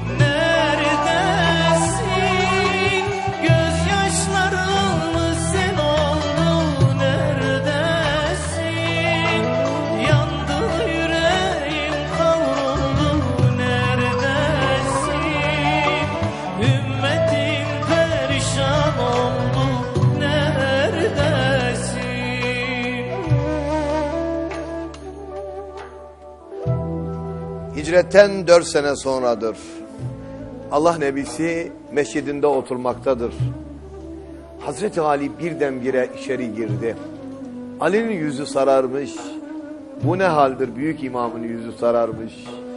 Neredesin? Gözyaşlarımı sen oldu. Neredesin? Yandı yüreğim kavruldu. Neredesin? Ümmetim perişan oldu. Neredesin? Hicretten dört sene sonradır. Allah Nebisi mescidinde oturmaktadır. Hazreti Ali birdenbire içeri girdi. Ali'nin yüzü sararmış. Bu ne haldir? Büyük imamın yüzü sararmış.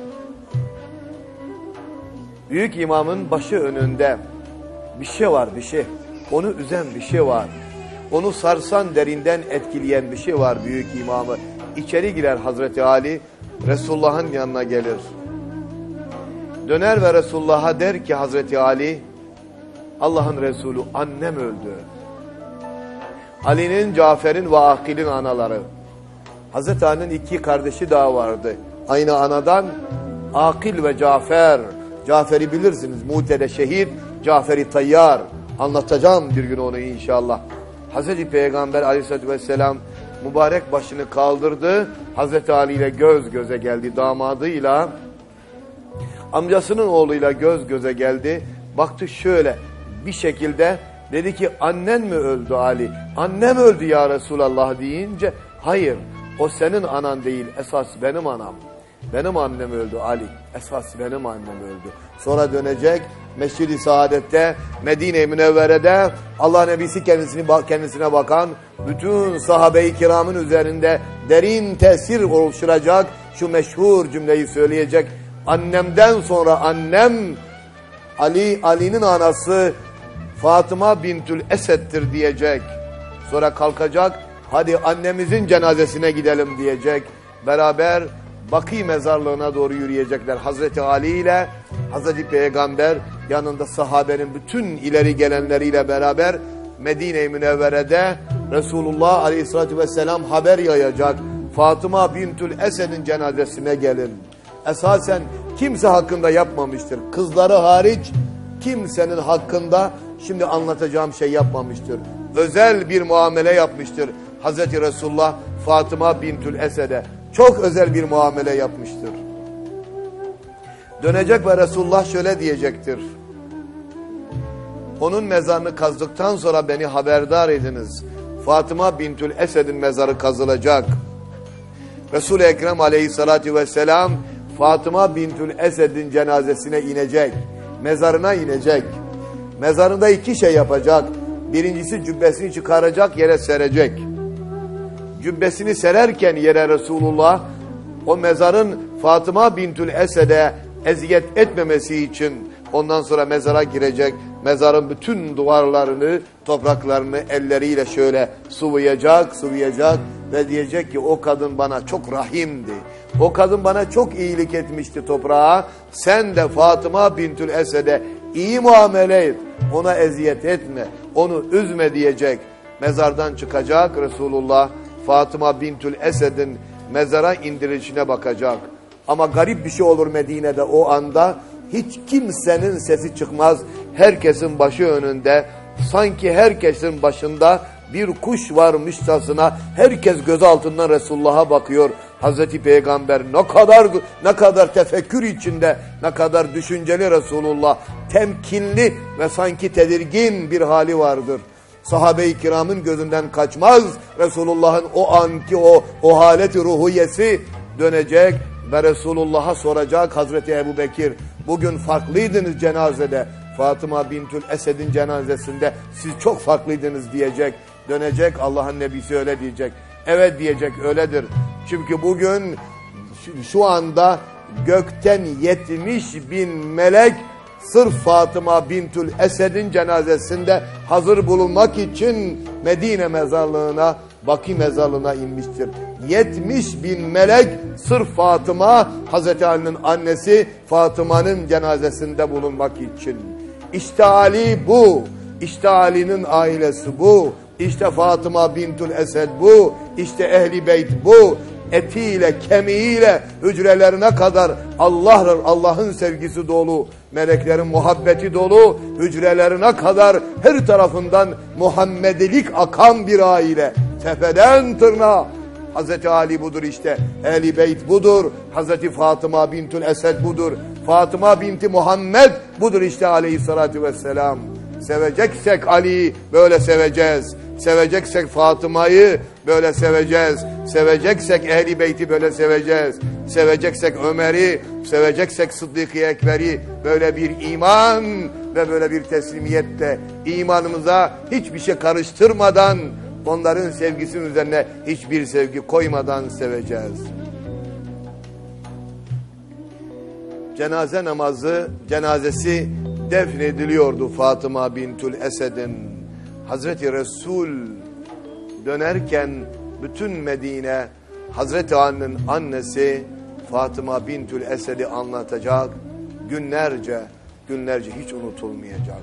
Büyük imamın başı önünde bir şey var, bir şey. Onu üzen bir şey var. Onu sarsan derinden etkileyen bir şey var büyük imamı. İçeri girer Hazreti Ali, Resulullah'ın yanına gelir. Döner ve Resulullah'a der ki Hazreti Ali, Allah'ın Resulü annem öldü. Ali'nin, Cafer'in ve Akil'in anaları. Hazreti Ali'nin iki kardeşi daha vardı. Aynı anadan Akil ve Cafer. Cafer'i bilirsiniz. Mu'tede şehit, Cafer-i Tayyar. Anlatacağım bir gün onu inşallah. Hazreti Peygamber aleyhissalatü vesselam mübarek başını kaldırdı. Hazreti Ali ile göz göze geldi, damadıyla. Amcasının oğluyla göz göze geldi. Baktı şöyle bir şekilde, dedi ki annen mi öldü Ali? Annem öldü ya Resulallah deyince, hayır o senin anan değil, esas benim anam. Benim annem öldü Ali, esas benim annem öldü. Sonra dönecek Mescid-i Saadet'te, Medine-i Münevvere'de Allah Nebisi kendisini, kendisine bakan bütün sahabe-i kiramın üzerinde derin tesir oluşturacak şu meşhur cümleyi söyleyecek. Annemden sonra annem Ali, Ali'nin anası Fatıma bintül Esed'tir diyecek. Sonra kalkacak, hadi annemizin cenazesine gidelim diyecek. Beraber Baki mezarlığına doğru yürüyecekler. Hazreti Ali ile Hazreti Peygamber yanında sahabenin bütün ileri gelenleriyle beraber Medine-i Münevvere'de Resulullah Aleyhisselatü Vesselam haber yayacak. Fatıma bintül Esed'in cenazesine gelin. Esasen kimse hakkında yapmamıştır. Kızları hariç kimsenin hakkında şimdi anlatacağım şey yapmamıştır. Özel bir muamele yapmıştır Hazreti Resulullah Fatıma bintül Esed'e. Çok özel bir muamele yapmıştır. Dönecek ve Resulullah şöyle diyecektir. Onun mezarını kazdıktan sonra beni haberdar ediniz. Fatıma bintül Esed'in mezarı kazılacak. Resul-i Ekrem aleyhissalatü vesselam Fatıma bintül Esed'in cenazesine inecek. Mezarına inecek. Mezarında iki şey yapacak. Birincisi cübbesini çıkaracak, yere serecek. Cübbesini sererken yere Resulullah o mezarın Fatıma bintül Esed'e eziyet etmemesi için ondan sonra mezara girecek. Mezarın bütün duvarlarını, topraklarını elleriyle şöyle sıvayacak, sıvayacak ve diyecek ki o kadın bana çok rahimdi. O kadın bana çok iyilik etmişti toprağa. Sen de Fatıma bintül Esed'e iyi muamele et. Ona eziyet etme, onu üzme diyecek. Mezardan çıkacak Resulullah. Fatıma bintül Esed'in mezara indirilişine bakacak. Ama garip bir şey olur Medine'de o anda. Hiç kimsenin sesi çıkmaz. Herkesin başı önünde. Sanki herkesin başında bir kuş varmışçasına herkes göz altından Resulullah'a bakıyor. Hazreti Peygamber ne kadar ne kadar tefekkür içinde, ne kadar düşünceli Resulullah. Temkinli ve sanki tedirgin bir hali vardır. Sahabe-i kiramın gözünden kaçmaz Resulullah'ın o anki o, o haleti ruhiyesi. Dönecek ve Resulullah'a soracak Hazreti Ebu Bekir. Bugün farklıydınız cenazede. Fatıma bintül Esed'in cenazesinde siz çok farklıydınız diyecek. Dönecek Allah'ın Nebisi öyle diyecek. Evet diyecek, öyledir. Çünkü bugün şu anda gökten yetmiş bin melek sırf Fatıma bintül Esed'in cenazesinde hazır bulunmak için Medine mezarlığına, Baki mezarlığına inmiştir. yetmiş bin melek sırf Fatıma, Hazreti Ali'nin annesi Fatıma'nın cenazesinde bulunmak için. İşte Ali bu, işte Ali'nin ailesi bu, işte Fatıma bintül Esed bu, işte Ehli Beyt bu. Etiyle, kemiğiyle, hücrelerine kadar Allah'ın Allah'ın sevgisi dolu, meleklerin muhabbeti dolu, hücrelerine kadar her tarafından Muhammedilik akan bir aile. Tepeden tırnağa. Hazreti Ali budur işte, Ehli Beyt budur, Hazreti Fatıma bintül Esed budur, Fatıma binti Muhammed budur işte aleyhissalatü vesselam. Seveceksek Ali'yi böyle seveceğiz. Seveceksek Fatıma'yı böyle seveceğiz. Seveceksek Ehl-i Beyt'i böyle seveceğiz. Seveceksek Ömer'i, seveceksek Sıddık-ı Ekber'i böyle bir iman ve böyle bir teslimiyette imanımıza hiçbir şey karıştırmadan, onların sevgisinin üzerine hiçbir sevgi koymadan seveceğiz. Cenaze namazı, cenazesi defnediliyordu Fatıma bintül Esed'in. Hazreti Resul dönerken bütün Medine Hazreti Ali'nin annesi Fatıma bintül Esed'i anlatacak. Günlerce, günlerce hiç unutulmayacak.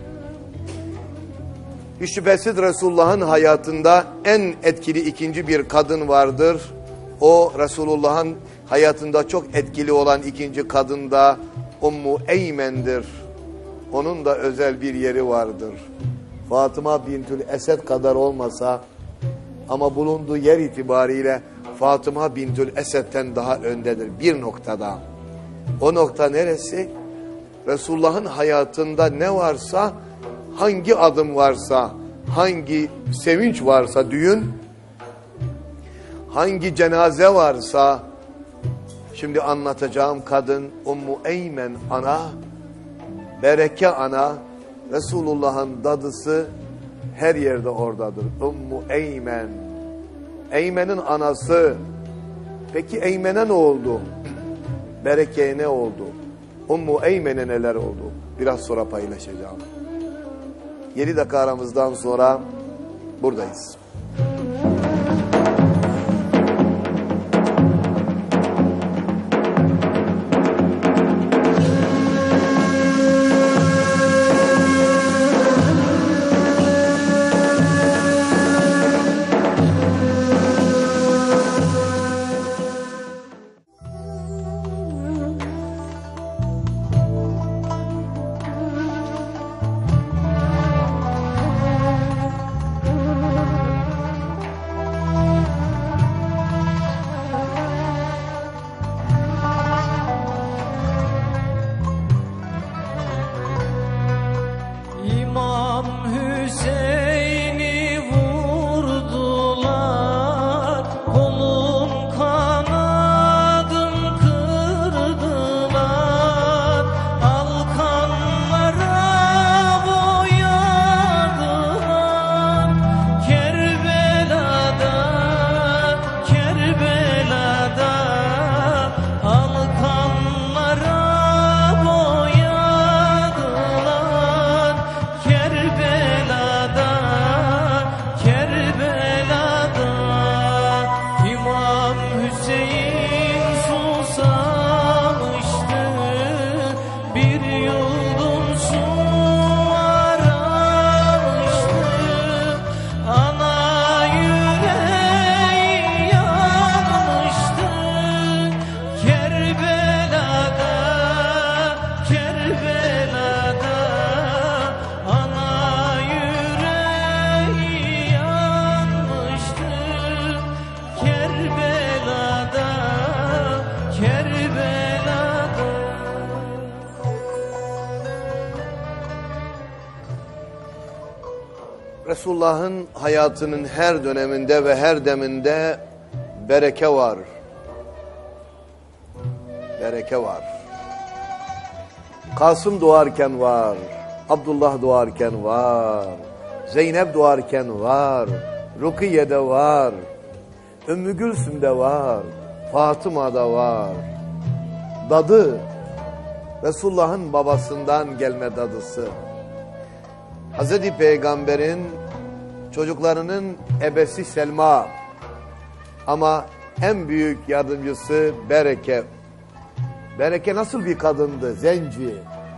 Hiç şüphesiz Resulullah'ın hayatında en etkili ikinci bir kadın vardır. O Resulullah'ın hayatında çok etkili olan ikinci kadın da Ummu Eymen'dir. Onun da özel bir yeri vardır. Fatıma bintül Esed kadar olmasa Ama bulunduğu yer itibariyle Fatıma Bintül Esed'den daha öndedir bir noktada. O nokta neresi? Resulullah'ın hayatında ne varsa, hangi adım varsa, hangi sevinç varsa düğün, hangi cenaze varsa, şimdi anlatacağım kadın Ummu Eymen ana, Bereke ana, Resulullah'ın dadısı her yerde oradadır. Ummu Eymen. Eymen'in anası. Peki Eymen'e ne oldu? Bereke'ye ne oldu? Ummu Eymen'e neler oldu? Biraz sonra paylaşacağım. yedi dakika aramızdan sonra buradayız. İmam Hüseyin'i vurdular, kolum kanadım kırdılar, alkanlara boyadılar. Kerbela'da, Kerbela'da alkanlara boyadılar. Kerbela'da, Kerbela'da İmam Hüseyin susamıştı, bir yudum su aramıştı. Ana yüreği yanmıştı. Kerbela'da, Kerbela'da ana yüreği yanmıştı. Kerbela'da, Kerbela'da. Resulullah'ın hayatının her döneminde ve her deminde bereke var. Bereke var. Kasım doğarken var. Abdullah doğarken var. Zeynep doğarken var. Rukiye'de var. Ümmü Gülsüm'de var. Fatıma'da var. Dadı. Resulullah'ın babasından gelme dadısı. Hazreti Peygamber'in çocuklarının ebesi Selma. Ama en büyük yardımcısı Bereke. Bereke nasıl bir kadındı? Zenci.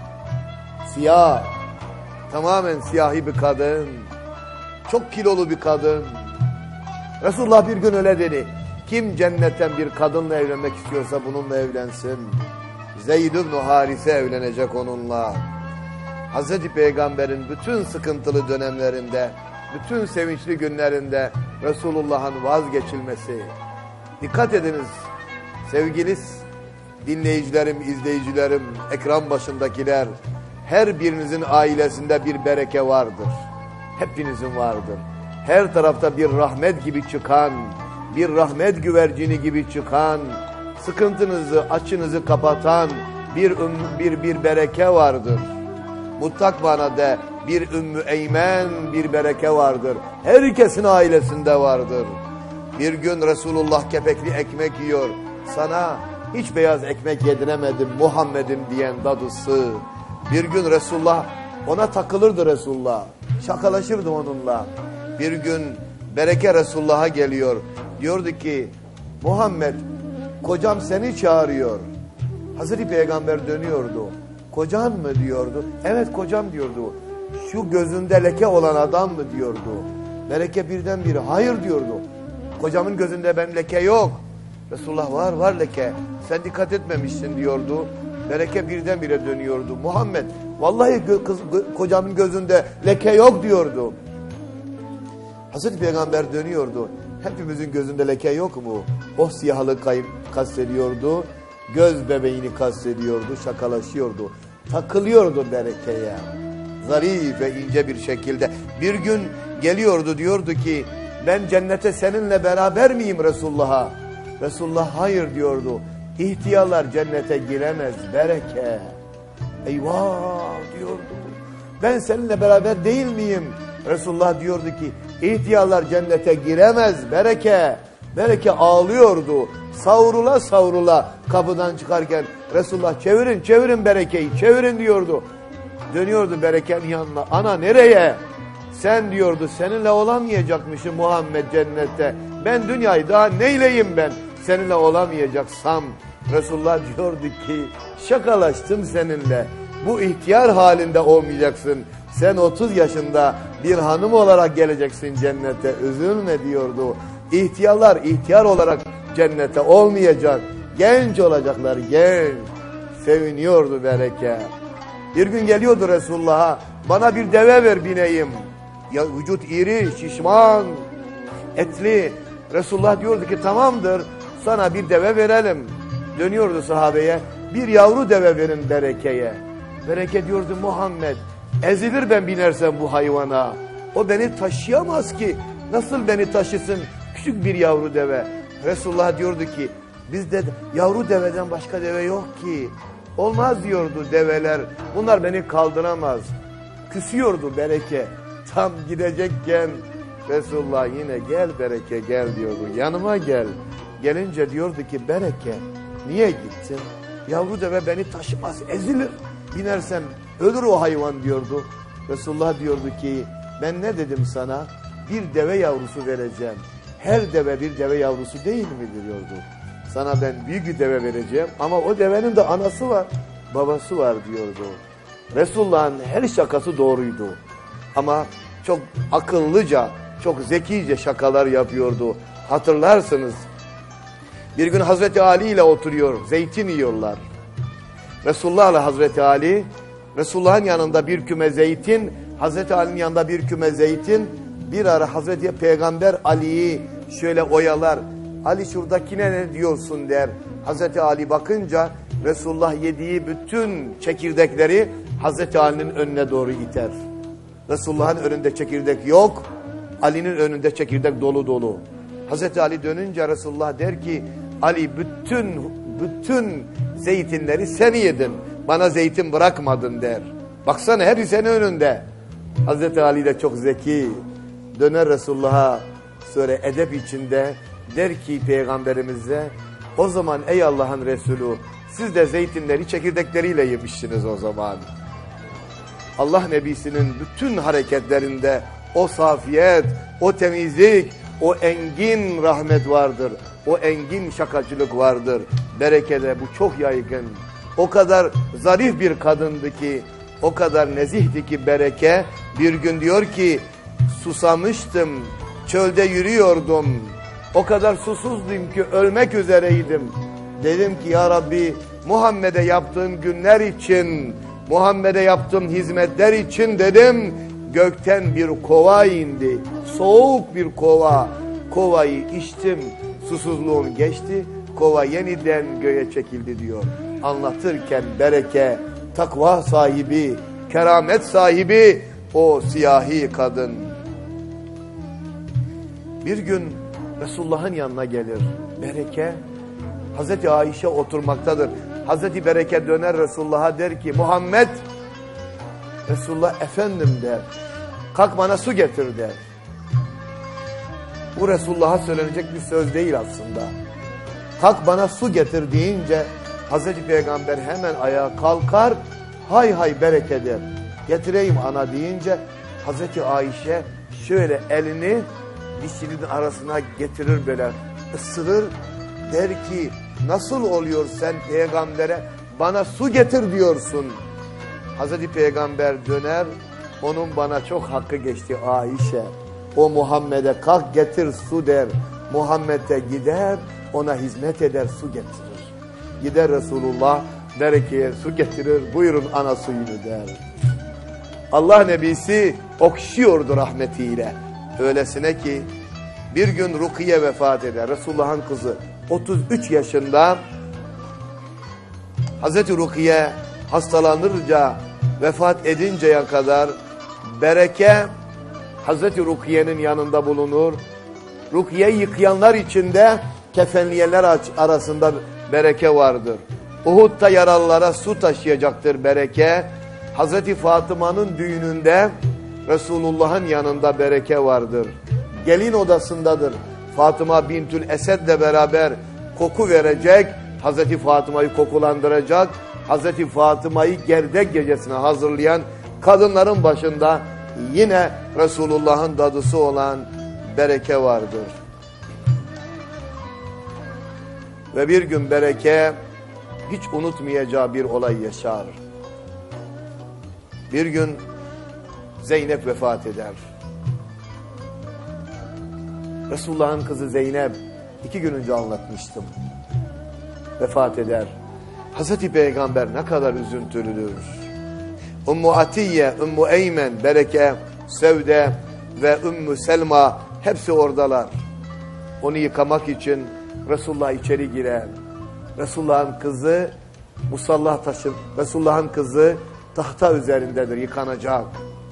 Siyah. Tamamen siyahi bir kadın. Çok kilolu bir kadın. Resulullah bir gün öyle dedi. Kim cennetten bir kadınla evlenmek istiyorsa bununla evlensin. Zeyd ibn Harise evlenecek onunla. Hazreti Peygamber'in bütün sıkıntılı dönemlerinde, bütün sevinçli günlerinde Resulullah'ın vazgeçilmesi. Dikkat ediniz sevgili dinleyicilerim, izleyicilerim, ekran başındakiler. Her birinizin ailesinde bir bereke vardır. Hepinizin vardır. Her tarafta bir rahmet gibi çıkan, bir rahmet güvercini gibi çıkan, sıkıntınızı, açınızı kapatan bir bir bir bereke vardır. Mutlak manada bir Ümmü Eymen, bir bereke vardır. Herkesin ailesinde vardır. Bir gün Resulullah kepekli ekmek yiyor. Sana hiç beyaz ekmek yediremedim Muhammed'im diyen dadısı. Bir gün Resulullah, ona takılırdı Resulullah. Şakalaşırdı onunla. Bir gün bereke Resulullah'a geliyor. Diyordu ki Muhammed, kocam seni çağırıyor. Hazreti Peygamber dönüyordu. Kocan mı diyordu. Evet kocam diyordu. Şu gözünde leke olan adam mı diyordu. Bereke birdenbire hayır diyordu. Kocamın gözünde ben leke yok. Resulullah var var leke. Sen dikkat etmemişsin diyordu. Bereke birdenbire dönüyordu. Muhammed vallahi gö kız, gö kocamın gözünde leke yok diyordu. Hazreti Peygamber dönüyordu. Hepimizin gözünde leke yok mu? O siyahlığı kayıp kastediyordu. Göz bebeğini kastediyordu. Şakalaşıyordu. Takılıyordu berekeye. Zarif ve ince bir şekilde. Bir gün geliyordu, diyordu ki ben cennete seninle beraber miyim Resulullah'a? Resulullah hayır diyordu. İhtiyarlar cennete giremez bereke. Eyvah diyordu. Ben seninle beraber değil miyim? Resulullah diyordu ki ihtiyarlar cennete giremez bereke. Bereke ağlıyordu. Savrula savrula kapıdan çıkarken Resulullah çevirin çevirin berekeyi çevirin diyordu. Dönüyordu berekenin yanına. Ana nereye? Sen diyordu seninle olamayacakmışım Muhammed cennette. Ben dünyayı daha neyleyim ben seninle olamayacaksam. Resulullah diyordu ki şakalaştım seninle. Bu ihtiyar halinde olmayacaksın. Sen otuz yaşında bir hanım olarak geleceksin cennete. Üzülme diyordu. İhtiyarlar ihtiyar olarak cennete olmayacak. Genç olacaklar genç. Seviniyordu bereke. Bir gün geliyordu Resulullah'a. Bana bir deve ver bineyim. Ya vücut iri, şişman, etli. Resulullah diyordu ki tamamdır sana bir deve verelim. Dönüyordu sahabeye. Bir yavru deve verin berekeye. Bereke diyordu Muhammed ezilir ben binersem bu hayvana. O beni taşıyamaz ki. Nasıl beni taşısın küçük bir yavru deve. Resulullah diyordu ki bizde yavru deveden başka deve yok ki. Olmaz diyordu develer. Bunlar beni kaldıramaz. Küsüyordu bereke. Tam gidecekken Resulullah yine gel bereke gel diyordu. Yanıma gel. Gelince diyordu ki bereke niye gittin? Yavru deve beni taşımaz ezilir. Binersem ölür o hayvan diyordu. Resulullah diyordu ki ben ne dedim sana? Bir deve yavrusu vereceğim. Her deve bir deve yavrusu değil mi diyordu. Sana ben büyük bir deve vereceğim ama o devenin de anası var, babası var diyordu. Resulullah'ın her şakası doğruydu. Ama çok akıllıca, çok zekice şakalar yapıyordu. Hatırlarsınız. Bir gün Hazreti Ali ile oturuyor, zeytin yiyorlar. Resulullah ile Hazreti Ali, Resulullah'ın yanında bir küme zeytin, Hazreti Ali'nin yanında bir küme zeytin. Bir ara Hazreti Peygamber Ali'yi şöyle oyalar. Ali şuradakine ne diyorsun der. Hazreti Ali bakınca Resulullah yediği bütün çekirdekleri Hazreti Ali'nin önüne doğru iter. Resulullah'ın önünde çekirdek yok. Ali'nin önünde çekirdek dolu dolu. Hazreti Ali dönünce Resulullah der ki Ali bütün bütün zeytinleri sen yedin. Bana zeytin bırakmadın der. Baksana hepsi senin önünde. Hazreti Ali de çok zeki. Döner Resulullah'a sonra edep içinde der ki Peygamberimize o zaman ey Allah'ın Resulü siz de zeytinleri çekirdekleriyle yemişsiniz o zaman. Allah Nebisi'nin bütün hareketlerinde o safiyet, o temizlik, o engin rahmet vardır. O engin şakacılık vardır. Berekede bu çok yaygın. O kadar zarif bir kadındı ki, o kadar nezihti ki bereke bir gün diyor ki susamıştım, çölde yürüyordum. O kadar susuzdum ki ölmek üzereydim. Dedim ki ya Rabbi Muhammed'e yaptığım günler için, Muhammed'e yaptığım hizmetler için dedim. Gökten bir kova indi. Soğuk bir kova. Kovayı içtim. Susuzluğum geçti. Kova yeniden göğe çekildi diyor. Anlatırken bereke, takva sahibi, keramet sahibi o siyahi kadın. Bir gün Resulullah'ın yanına gelir. Bereke, Hazreti Ayşe oturmaktadır. Hazreti Bereke döner Resulullah'a der ki Muhammed, Resulullah efendim der. Kalk bana su getir der. Bu Resulullah'a söylenecek bir söz değil aslında. Kalk bana su getir deyince Hazreti Peygamber hemen ayağa kalkar. Hay hay bereke der. Getireyim ana deyince Hazreti Ayşe şöyle elini dişinin arasına getirir böyle ısırır. Der ki nasıl oluyor sen peygambere bana su getir diyorsun. Hazreti Peygamber döner. Onun bana çok hakkı geçti Ayşe. O Muhammed'e kalk getir su der. Muhammed'e gider ona hizmet eder su getirir. Gider Resulullah berekeye su getirir. Buyurun ana suyunu der. Allah Nebisi okşuyordu rahmetiyle. Öylesine ki Bir gün Rukiye vefat eder. Resulullah'ın kızı. otuz üç yaşında Hazreti Rukiye hastalanırca, vefat edinceye kadar Bereke Hazreti Rukiye'nin yanında bulunur. Rukiye'yi yıkayanlar içinde kefenleyenler arasında Bereke vardır. Uhud'da yaralılara su taşıyacaktır Bereke. Hazreti Fatıma'nın düğününde Resulullah'ın yanında Bereke vardır. Gelin odasındadır. Fatıma bintül Esed'le beraber koku verecek. Hazreti Fatıma'yı kokulandıracak. Hazreti Fatıma'yı gerdek gecesine hazırlayan kadınların başında yine Resulullah'ın dadısı olan Bereke vardır. Ve bir gün Bereke hiç unutmayacağı bir olay yaşar. Bir gün Zeynep vefat eder. Resulullah'ın kızı Zeynep, iki gün önce anlatmıştım, vefat eder. Hazreti Peygamber ne kadar üzüntülüdür. Ümmü Atiye, Ümmü Eymen, Bereke, Sevde ve Ümmü Selma hepsi oradalar. Onu yıkamak için Resulullah içeri girer. Resulullah'ın kızı musallah taşı, Resulullah'ın kızı tahta üzerindedir, yıkanacak.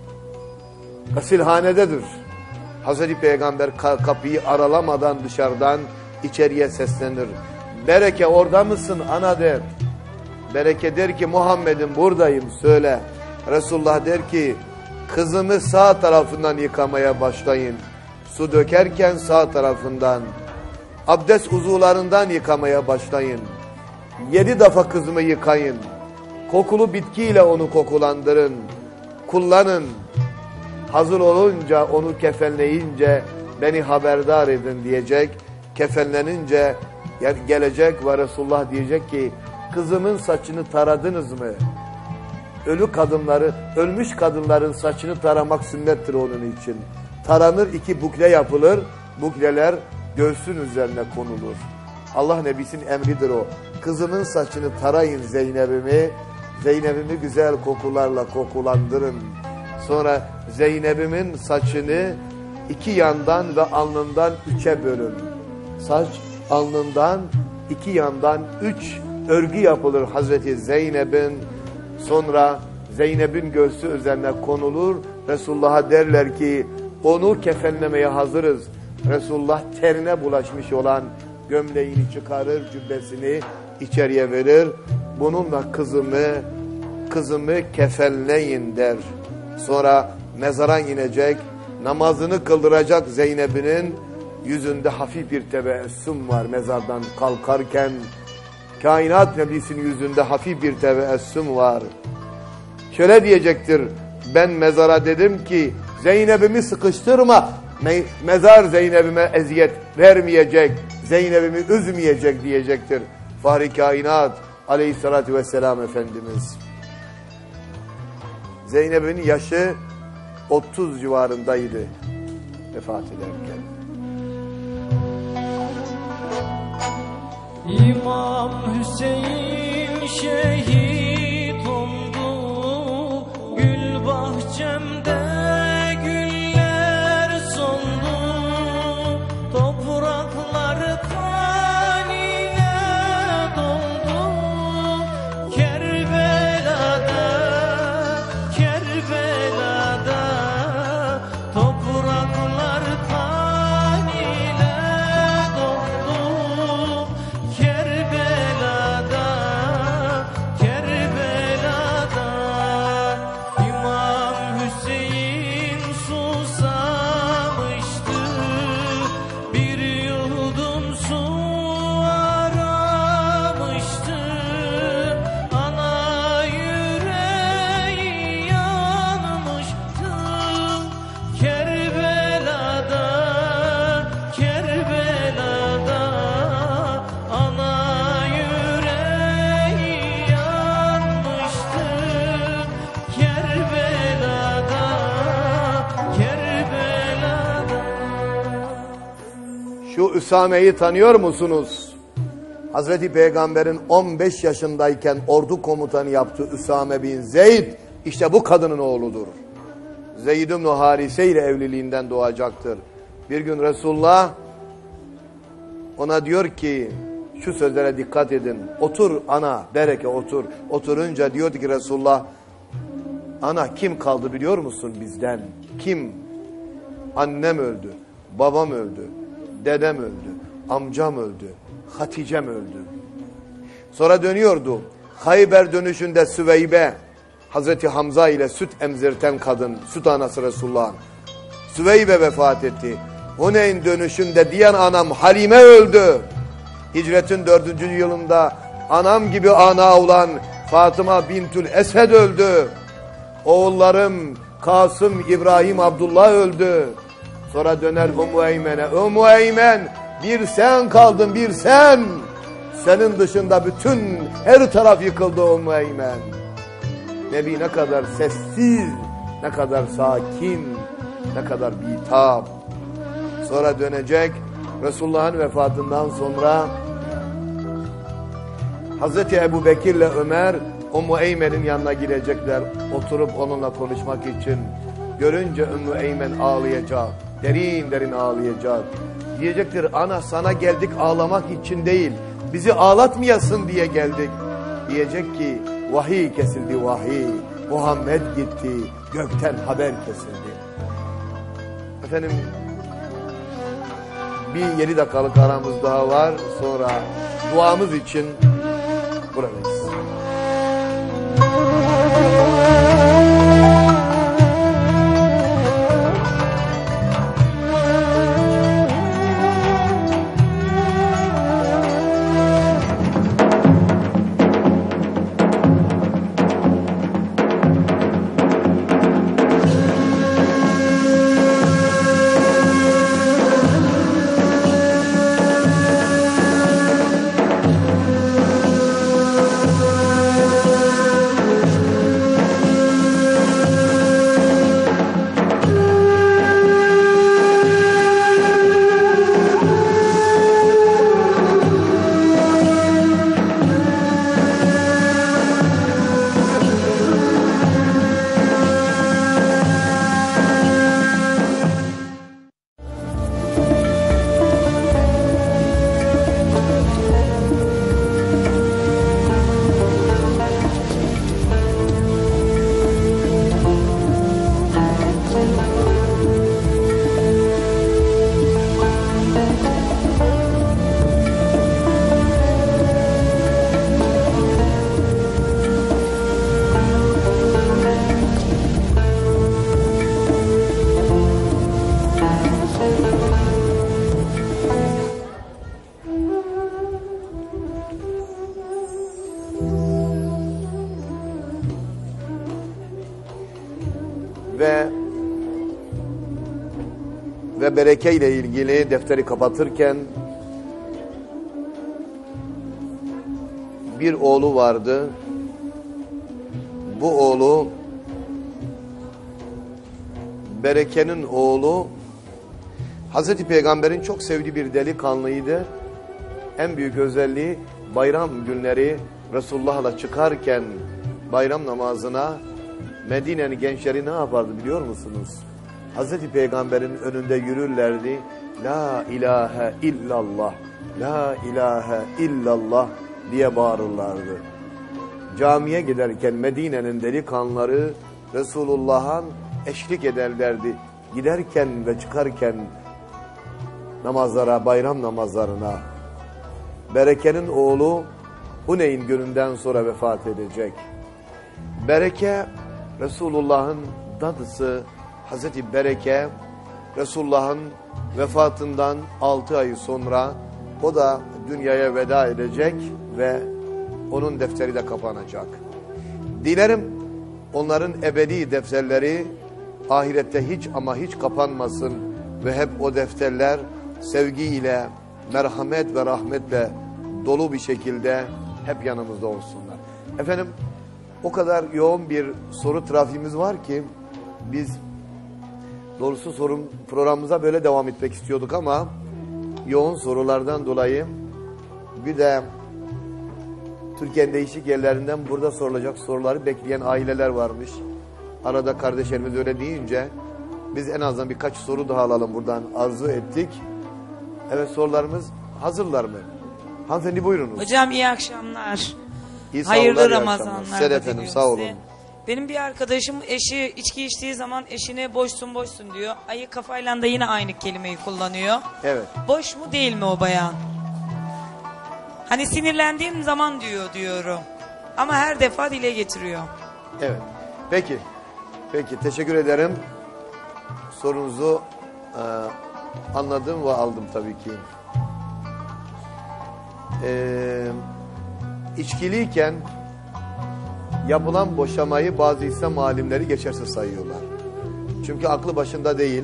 Gasilhanededir. Hazreti Peygamber kapıyı aralamadan dışarıdan içeriye seslenir. Bereke orada mısın ana der. Bereke der ki Muhammed'im buradayım söyle. Resulullah der ki kızımı sağ tarafından yıkamaya başlayın. Su dökerken sağ tarafından. Abdest uzuvlarından yıkamaya başlayın. Yedi defa kızımı yıkayın. Kokulu bitkiyle onu kokulandırın. Kullanın. Hazır olunca onu kefenleyince beni haberdar edin diyecek. Kefenlenince gelecek ve Resulullah diyecek ki kızımın saçını taradınız mı? Ölü kadınları, ölmüş kadınların saçını taramak sünnettir onun için. Taranır, iki bukle yapılır. Bukleler göğsün üzerine konulur. Allah Nebisi'nin emridir o. Kızımın saçını tarayın Zeynep'imi. Zeynep'imi güzel kokularla kokulandırın. Sonra Zeynep'imin saçını iki yandan ve alnından üçe bölün. Saç alnından iki yandan üç örgü yapılır Hazreti Zeynep'in. Sonra Zeynep'in göğsü üzerine konulur. Resulullah'a derler ki onu kefenlemeye hazırız. Resulullah terine bulaşmış olan gömleğini çıkarır, cübbesini içeriye verir. Bununla kızımı, kızımı kefenleyin der. Sonra mezara inecek, namazını kıldıracak Zeynep'inin yüzünde hafif bir tebessüm var mezardan kalkarken. Kainat Nebisi'nin yüzünde hafif bir tebessüm var. Şöyle diyecektir, ben mezara dedim ki Zeynep'imi sıkıştırma, Me mezar Zeynep'ime eziyet vermeyecek, Zeynep'imi üzmeyecek diyecektir. Fahri Kainat Aleyhisselatü Vesselam Efendimiz. Zeynep'in yaşı otuz civarındaydı vefat ederken. İmam Hüseyin şehit oldu, gül bahçemde güller soldu, topraklar kan ile doldu. Kerbela'da, Kerbela'da topraklar kan ile doldu. Kerbela'da, Kerbela'da İmam Hüseyin susamıştı, bir yudum su aramıştı. Ana yüreği yanmıştı. Kerbela'da, Kerbela'da ana yüreği yanmıştı. Kerbela'da, Kerbela'da. Şu Üsame'yi tanıyor musunuz? Hazreti Peygamber'in on beş yaşındayken ordu komutanı yaptığı Üsame bin Zeyd, işte bu kadının oğludur. Zeyd ibn Harise ile evliliğinden doğacaktır. Bir gün Resulullah ona diyor ki, şu sözlere dikkat edin. Otur ana, Bereke otur. Oturunca diyordu ki Resulullah, ana kim kaldı biliyor musun bizden? Kim? Annem öldü, babam öldü, dedem öldü, amcam öldü, Hatice'm öldü. Sonra dönüyordu. Hayber dönüşünde Süveybe, Hazreti Hamza ile süt emzirten kadın, süt anası Resulullah'ın. Süveybe vefat etti. Huneyn dönüşünde diyen anam Halime öldü. Hicretin dördüncü yılında anam gibi ana olan Fatıma bintül Esed öldü. Oğullarım Kasım, İbrahim, Abdullah öldü. Sonra döner Ümmü Eymen'e. Ümmü Eymen, bir sen kaldın, bir sen. Senin dışında bütün her taraf yıkıldı Ümmü Eymen. Nebi ne kadar sessiz, ne kadar sakin, ne kadar bitap. Sonra dönecek Resulullah'ın vefatından sonra Hazreti Ebu Bekir ile Ömer Ümmü Eymen'in yanına girecekler. Oturup onunla konuşmak için. Görünce Ümmü Eymen ağlayacak. Derin derin ağlayacak. Diyecektir ana sana geldik ağlamak için değil. Bizi ağlatmayasın diye geldik. Diyecek ki vahiy kesildi vahiy. Muhammed gitti. Gökten haber kesildi. Efendim bir yedi dakikalık aramız daha var. Sonra duamız için buradayız. Ve ve bereke ile ilgili defteri kapatırken bir oğlu vardı. Bu oğlu Bereke'nin oğlu Hazreti Peygamber'in çok sevdiği bir delikanlıydı. En büyük özelliği bayram günleri Resulullah'la çıkarken bayram namazına Medine'nin gençleri ne yapardı biliyor musunuz? Hazreti Peygamber'in önünde yürürlerdi. La ilahe illallah, la ilahe illallah diye bağırırlardı. Camiye giderken Medine'nin delikanlıları Resulullah'a eşlik ederlerdi. Giderken ve çıkarken namazlara, bayram namazlarına. Bereke'nin oğlu Huneyn gününden sonra vefat edecek. Bereke, Resulullah'ın dadısı Hazreti Bereke, Resulullah'ın vefatından altı ay sonra o da dünyaya veda edecek ve onun defteri de kapanacak. Dilerim onların ebedi defterleri ahirette hiç ama hiç kapanmasın ve hep o defterler sevgiyle, merhamet ve rahmetle dolu bir şekilde hep yanımızda olsunlar. Efendim o kadar yoğun bir soru trafiğimiz var ki biz doğrusu sorum programımıza böyle devam etmek istiyorduk ama yoğun sorulardan dolayı bir de Türkiye'nin değişik yerlerinden burada sorulacak soruları bekleyen aileler varmış. Arada kardeşlerimiz öyle deyince Biz en azından birkaç soru daha alalım buradan arzu ettik. Evet, sorularımız hazırlar mı? Hanımefendi buyurunuz. Hocam iyi akşamlar. İyi Hayırlı sağ olun, iyi Ramazanlar. akşamlar. Sen efendim sağ olun. Benim bir arkadaşım eşi içki içtiği zaman eşine boşsun boşsun diyor. Ayı kafayla da yine aynı kelimeyi kullanıyor. Evet. Boş mu değil mi o bayan? Hani sinirlendiğim zaman diyor diyorum. Ama her defa dile getiriyor. Evet. Peki. Peki teşekkür ederim. Sorunuzu e, anladım ve aldım tabii ki. E, içkiliyken yapılan boşamayı bazı İslam alimleri geçersiz sayıyorlar. Çünkü aklı başında değil.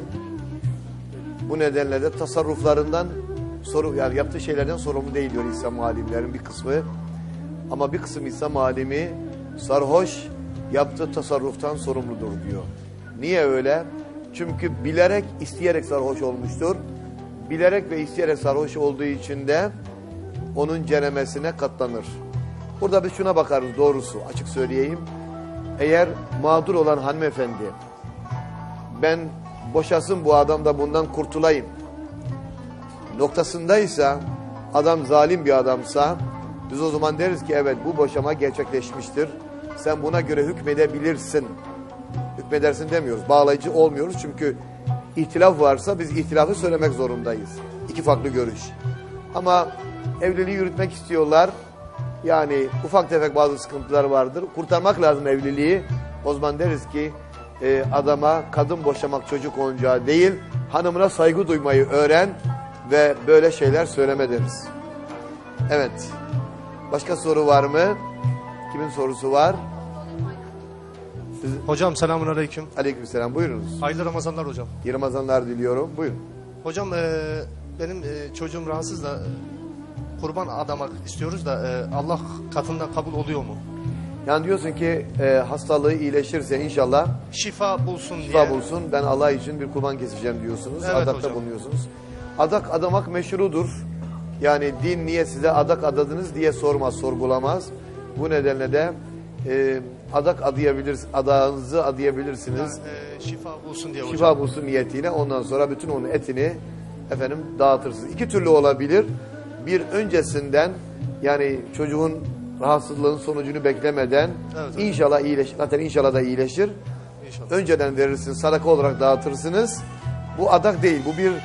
Bu nedenle de tasarruflarından soru, yani yaptığı şeylerden sorumlu değil diyor İslam alimlerin bir kısmı. Ama bir kısım İslam alimi sarhoş yaptığı tasarruftan sorumludur diyor. Niye öyle? Çünkü bilerek, isteyerek sarhoş olmuştur. Bilerek ve isteyerek sarhoş olduğu için de onun ceremesine katlanır. Burada biz şuna bakarız doğrusu, açık söyleyeyim. Eğer mağdur olan hanımefendi, ben boşasın bu adam da bundan kurtulayım noktasındaysa, adam zalim bir adamsa, biz o zaman deriz ki evet bu boşama gerçekleşmiştir. Sen buna göre hükmedebilirsin. Hükmedersin demiyoruz. Bağlayıcı olmuyoruz çünkü ihtilaf varsa biz ihtilafı söylemek zorundayız. İki farklı görüş. Ama evliliği yürütmek istiyorlar. Yani ufak tefek bazı sıkıntılar vardır. Kurtarmak lazım evliliği. O zaman deriz ki e, adama kadın boşamak çocuk oyuncağı değil, hanımına saygı duymayı öğren ve böyle şeyler söyleme deriz. Evet. Başka soru var mı? Kimin sorusu var? Siz... Hocam selamun aleyküm. Aleykümselam, buyurunuz. Hayırlı Ramazanlar hocam. İyi Ramazanlar diliyorum. Buyurun. Hocam e, benim e, çocuğum rahatsız da e, kurban adamak istiyoruz da e, Allah katında kabul oluyor mu? Yani diyorsun ki e, hastalığı iyileşirse inşallah şifa bulsun şifa diye. bulsun. Ben Allah için bir kurban keseceğim diyorsunuz. Evet Adakta hocam. bulunuyorsunuz. Adak adamak meşrudur. Yani din niye size adak adadınız diye sormaz, sorgulamaz. Bu nedenle de e, adak adayabilirsiniz, adağınızı adayabilirsiniz. Yani, e, şifa bulsun diye hocam. Şifa bulsun niyetiyle, ondan sonra bütün onun etini efendim dağıtırsınız. İki türlü olabilir. Bir öncesinden, yani çocuğun rahatsızlığın sonucunu beklemeden evet, inşallah iyileşir. Zaten inşallah da iyileşir. İnşallah. Önceden verirsiniz, sadaka olarak dağıtırsınız. Bu adak değil, bu bir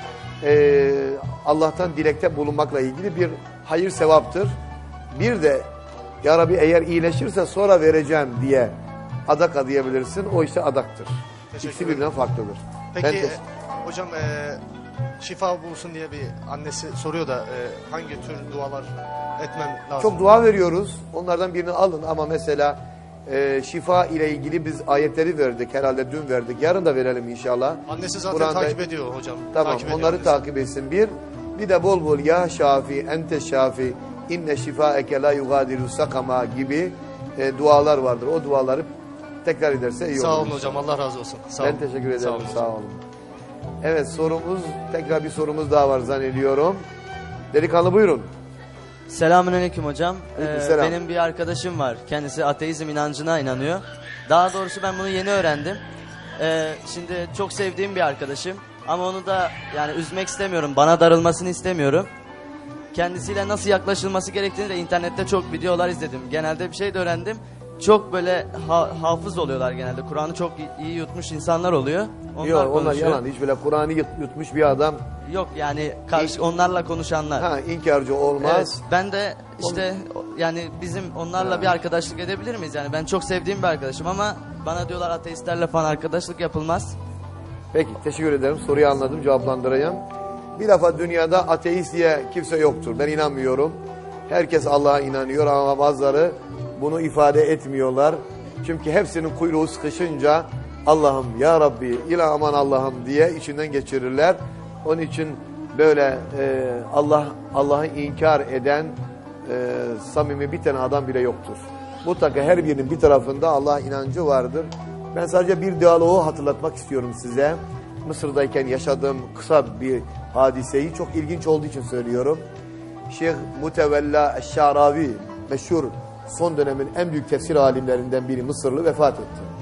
e, Allah'tan dilekte bulunmakla ilgili bir hayır sevaptır. Bir de ya Rabbi eğer iyileşirse sonra vereceğim diye adak adayabilirsin. O işte adaktır. İkisi birbirinden farklıdır. Peki Ben e, hocam e, şifa bulsun diye bir annesi soruyor da e, hangi tür dualar etmem lazım? Çok dua veriyoruz. Onlardan birini alın ama mesela e, şifa ile ilgili biz ayetleri verdik. Herhalde dün verdik. Yarın da verelim inşallah. Annesi zaten Kur'an'da... takip ediyor hocam. Tamam, takip onları ediyor takip etsin bir. Bir de bol bol ya şafi, ente şafi, inne şifaeke la yugadiru sakama gibi e, dualar vardır. O duaları tekrar ederse iyi olur. Sağ olun hocam, Allah razı olsun. Sağ ben olun. teşekkür ederim. Sağ olun. Sağ olun. Evet, sorumuz, tekrar bir sorumuz daha var zannediyorum. Delikanlı buyurun. Selamünaleyküm hocam. Ee, Aleykümselam. benim bir arkadaşım var. Kendisi ateizm inancına inanıyor. Daha doğrusu ben bunu yeni öğrendim. Ee, şimdi çok sevdiğim bir arkadaşım. Ama onu da yani üzmek istemiyorum. Bana darılmasını istemiyorum. Kendisiyle nasıl yaklaşılması gerektiğini de internette çok videolar izledim. Genelde bir şey de öğrendim. Çok böyle ha hafız oluyorlar genelde. Kur'an'ı çok iyi yutmuş insanlar oluyor. Onlar Yok, onlar konuşuyor. yalan. Hiç böyle Kur'an'ı yut, yutmuş bir adam. Yok yani karşı, onlarla konuşanlar. Ha, inkarcı olmaz. Evet, ben de işte yani bizim onlarla Ha. bir arkadaşlık edebilir miyiz? Yani ben çok sevdiğim bir arkadaşım ama bana diyorlar ateistlerle falan arkadaşlık yapılmaz. Peki, teşekkür ederim. Soruyu anladım, cevaplandırayım. Bir defa dünyada ateist diye kimse yoktur. Ben inanmıyorum. Herkes Allah'a inanıyor ama bazıları bunu ifade etmiyorlar. Çünkü hepsinin kuyruğu sıkışınca Allah'ım ya Rabbi ilah aman Allah'ım diye içinden geçirirler. Onun için böyle e, Allah Allah'ı inkar eden e, samimi bir tane adam bile yoktur. Mutlaka her birinin bir tarafında Allah inancı vardır. Ben sadece bir diyaloğu hatırlatmak istiyorum size. Mısır'dayken yaşadığım kısa bir hadiseyi çok ilginç olduğu için söylüyorum. Şeyh Mutevella Eşşaravi, meşhur son dönemin en büyük tefsir alimlerinden biri, Mısırlı, vefat etti.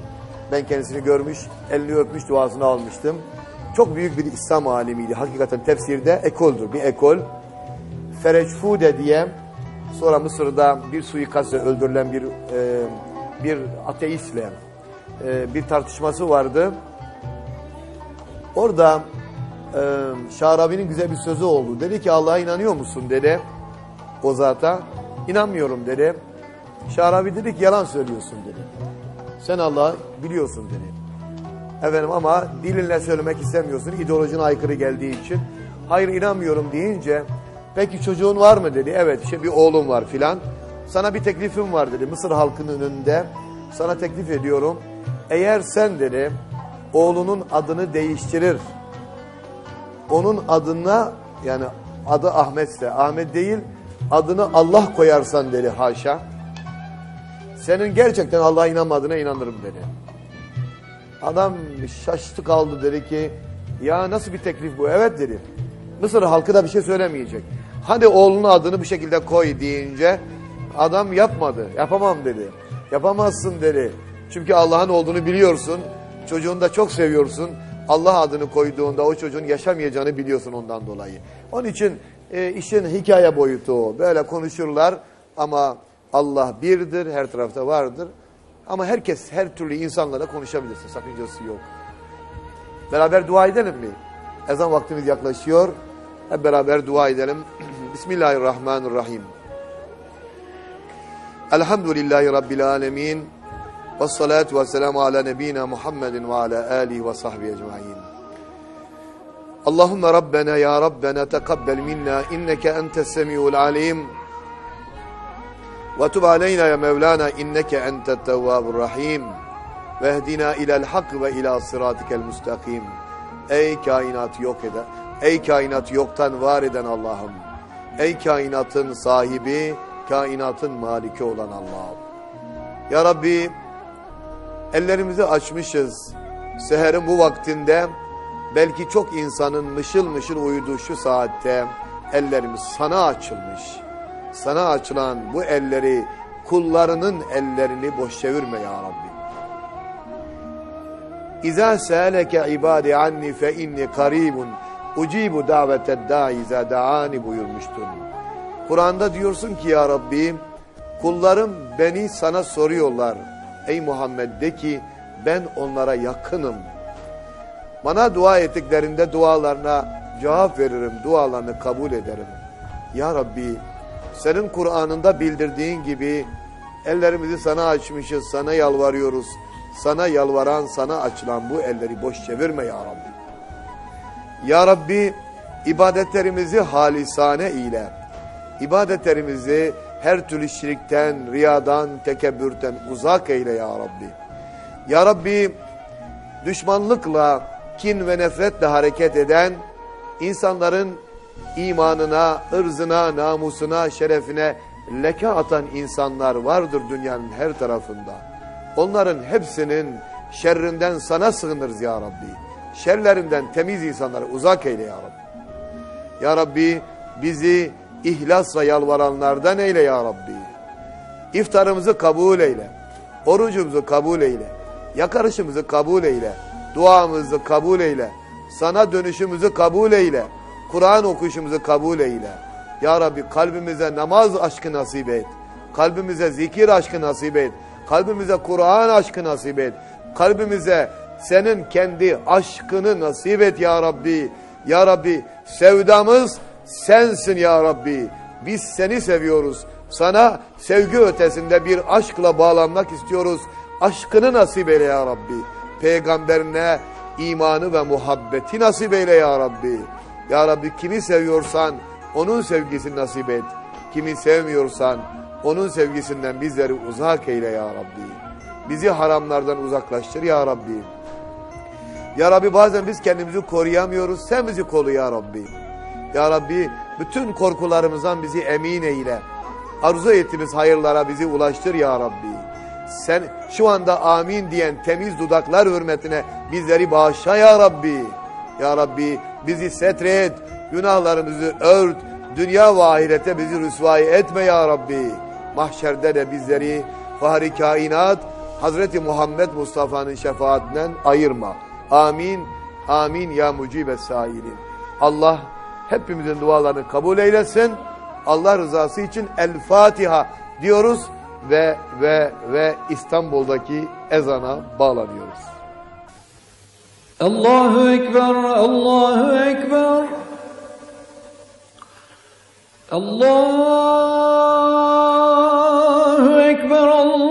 Ben kendisini görmüş, elini öpmüş, duasını almıştım. Çok büyük bir İslam alimiydi. Hakikaten tefsirde ekoldür, bir ekol. Fereçfude diye, sonra Mısır'da bir suikastla öldürülen bir e, bir ateistle e, bir tartışması vardı. Orada e, Şarabi'nin güzel bir sözü oldu. Dedi ki Allah'a inanıyor musun dedi. O zata. İnanmıyorum dedi. Şarabi dedi ki yalan söylüyorsun dedi. Sen Allah'ı biliyorsun dedi. Efendim ama dilinle söylemek istemiyorsun. İdeolojine aykırı geldiği için. Hayır inanmıyorum deyince peki çocuğun var mı dedi. Evet işte bir oğlum var filan. Sana bir teklifim var dedi. Mısır halkının önünde sana teklif ediyorum. Eğer sen dedi oğlunun adını değiştirir. Onun adına yani adı Ahmetse Ahmet değil adını Allah koyarsan dedi haşa. Senin gerçekten Allah'a inanmadığına inanırım dedi. Adam şaştı kaldı dedi ki ya nasıl bir teklif bu? Evet dedi. Mısır halkı da bir şey söylemeyecek. Hadi oğlunun adını bu şekilde koy deyince adam yapmadı. Yapamam dedi. Yapamazsın dedi. Çünkü Allah'ın olduğunu biliyorsun. Çocuğunu da çok seviyorsun. Allah adını koyduğunda o çocuğun yaşamayacağını biliyorsun ondan dolayı. Onun için e, işin hikaye boyutu o. Böyle konuşurlar ama Allah birdir, her tarafta vardır. Ama herkes, her türlü insanlara konuşabilirsin. Sakıncası yok. Beraber dua edelim mi? Ezan vaktimiz yaklaşıyor. Hep beraber dua edelim. Bismillahirrahmanirrahim. Elhamdülillahi Rabbil alemin. Vessalatu vesselamu ala nebiyyina Muhammedin ve ala alihi ve sahbihi ecmaîn. Allahümme Rabbena ya Rabbena tekabbel minna inneke entes semi'ul alim. Ve tub aleyna ya Mevlana inneke entet tevvabur rahim. Ve ehdina ilel hak ve ila sıratikel müstakim. Ey kainatı yok eden, ey kainatı yoktan var eden Allah'ım. Ey kainatın sahibi, kainatın maliki olan Allah'ım. Ya Rabbi, ellerimizi açmışız. Seherin bu vaktinde, belki çok insanın mışıl mışıl uyuduğu şu saatte, ellerimiz sana açılmış. Sana açılan bu elleri, kullarının ellerini boş çevirme ya Rabbi. İza se'eleke ibadi anni fe inni karibun ucibu daveted da'i iza da'ani buyurmuştun. Kur'an'da diyorsun ki ya Rabbi, kullarım beni sana soruyorlar. Ey Muhammed de ki ben onlara yakınım. Bana dua ettiklerinde dualarına cevap veririm, dualarını kabul ederim. Ya Rabbi, senin Kur'an'ında bildirdiğin gibi ellerimizi sana açmışız, sana yalvarıyoruz. Sana yalvaran, sana açılan bu elleri boş çevirme ya Rabbi. Ya Rabbi, ibadetlerimizi halisane ile, ibadetlerimizi her türlü şirkten, riyadan, tekebbürten uzak eyle ya Rabbi. Ya Rabbi, düşmanlıkla, kin ve nefretle hareket eden, insanların imanına, ırzına, namusuna, şerefine leke atan insanlar vardır dünyanın her tarafında. Onların hepsinin şerrinden sana sığınırız ya Rabbi. Şerlerinden temiz insanları uzak eyle ya Rabbi. Ya Rabbi, bizi ihlasla yalvaranlardan eyle ya Rabbi. İftarımızı kabul eyle. Orucumuzu kabul eyle. Yakarışımızı kabul eyle. Duamızı kabul eyle. Sana dönüşümüzü kabul eyle. Kur'an okuyuşumuzu kabul eyle. Ya Rabbi, kalbimize namaz aşkı nasip et. Kalbimize zikir aşkı nasip et. Kalbimize Kur'an aşkı nasip et. Kalbimize senin kendi aşkını nasip et ya Rabbi. Ya Rabbi, sevdamız sensin ya Rabbi. Biz seni seviyoruz. Sana sevgi ötesinde bir aşkla bağlanmak istiyoruz. Aşkını nasip eyle ya Rabbi. Peygamberine imanı ve muhabbeti nasip eyle ya Rabbi. Ya Rabbi, kimi seviyorsan onun sevgisini nasip et. Kimi sevmiyorsan onun sevgisinden bizleri uzak eyle ya Rabbi. Bizi haramlardan uzaklaştır ya Rabbi. Ya Rabbi, bazen biz kendimizi koruyamıyoruz. Sen bizi koru ya Rabbi. Ya Rabbi, bütün korkularımızdan bizi emin eyle. Arzu ettiğimiz hayırlara bizi ulaştır ya Rabbi. Sen şu anda amin diyen temiz dudaklar hürmetine bizleri bağışla ya Rabbi. Ya Rabbi, bizi setret, günahlarımızı ört, dünya ve ahirete bizi rüsvai etme ya Rabbi. Mahşerde de bizleri fahri kainat Hazreti Muhammed Mustafa'nın şefaatinden ayırma. Amin, amin ya mucibe sairin. Allah hepimizin dualarını kabul eylesin. Allah rızası için El Fatiha diyoruz ve ve ve İstanbul'daki ezana bağlanıyoruz. Allahu Ekber, Allahu Ekber. Allahu Ekber,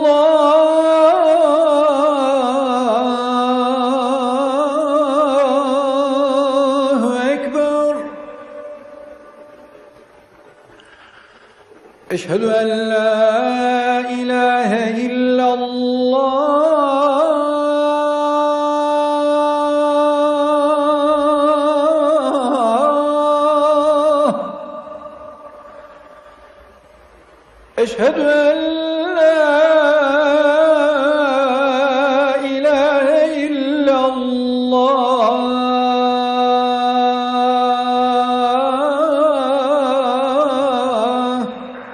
Allahu Ekber. Eşhedü en la ilahe illallah. Eşhedü en la ilahe illallah.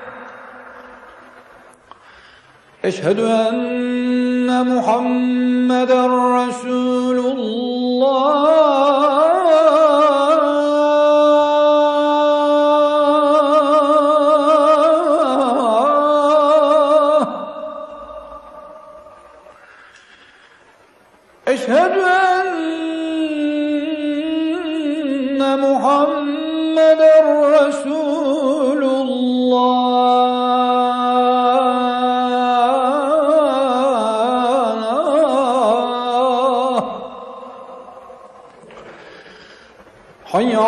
Eşhedü enne Muhammeden Resulullah. Eşhedü enne Muhammeden Resulullah. Hayy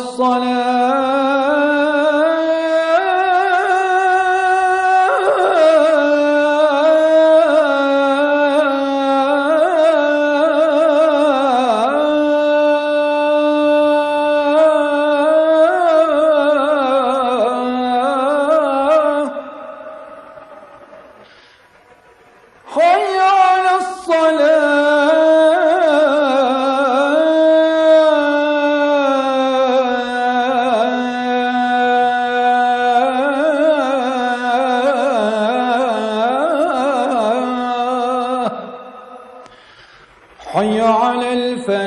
alel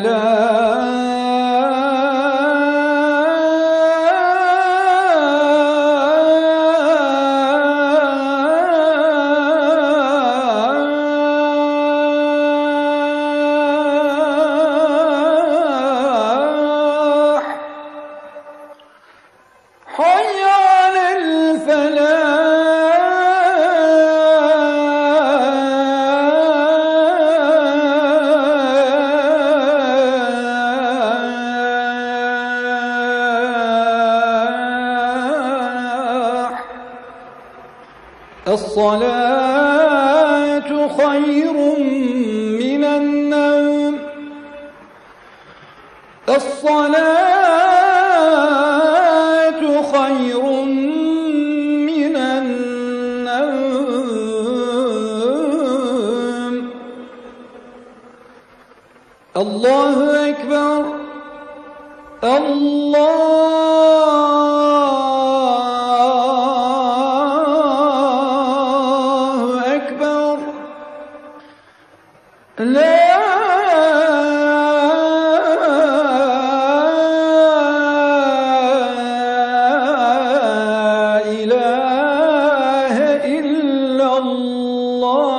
felah. Hayy alel felah. Es-salatu hayrun minen nevm. Es-salatu hayrun minen nevm. Allahu Ekber, Allahu Ekber. La ilahe illallah.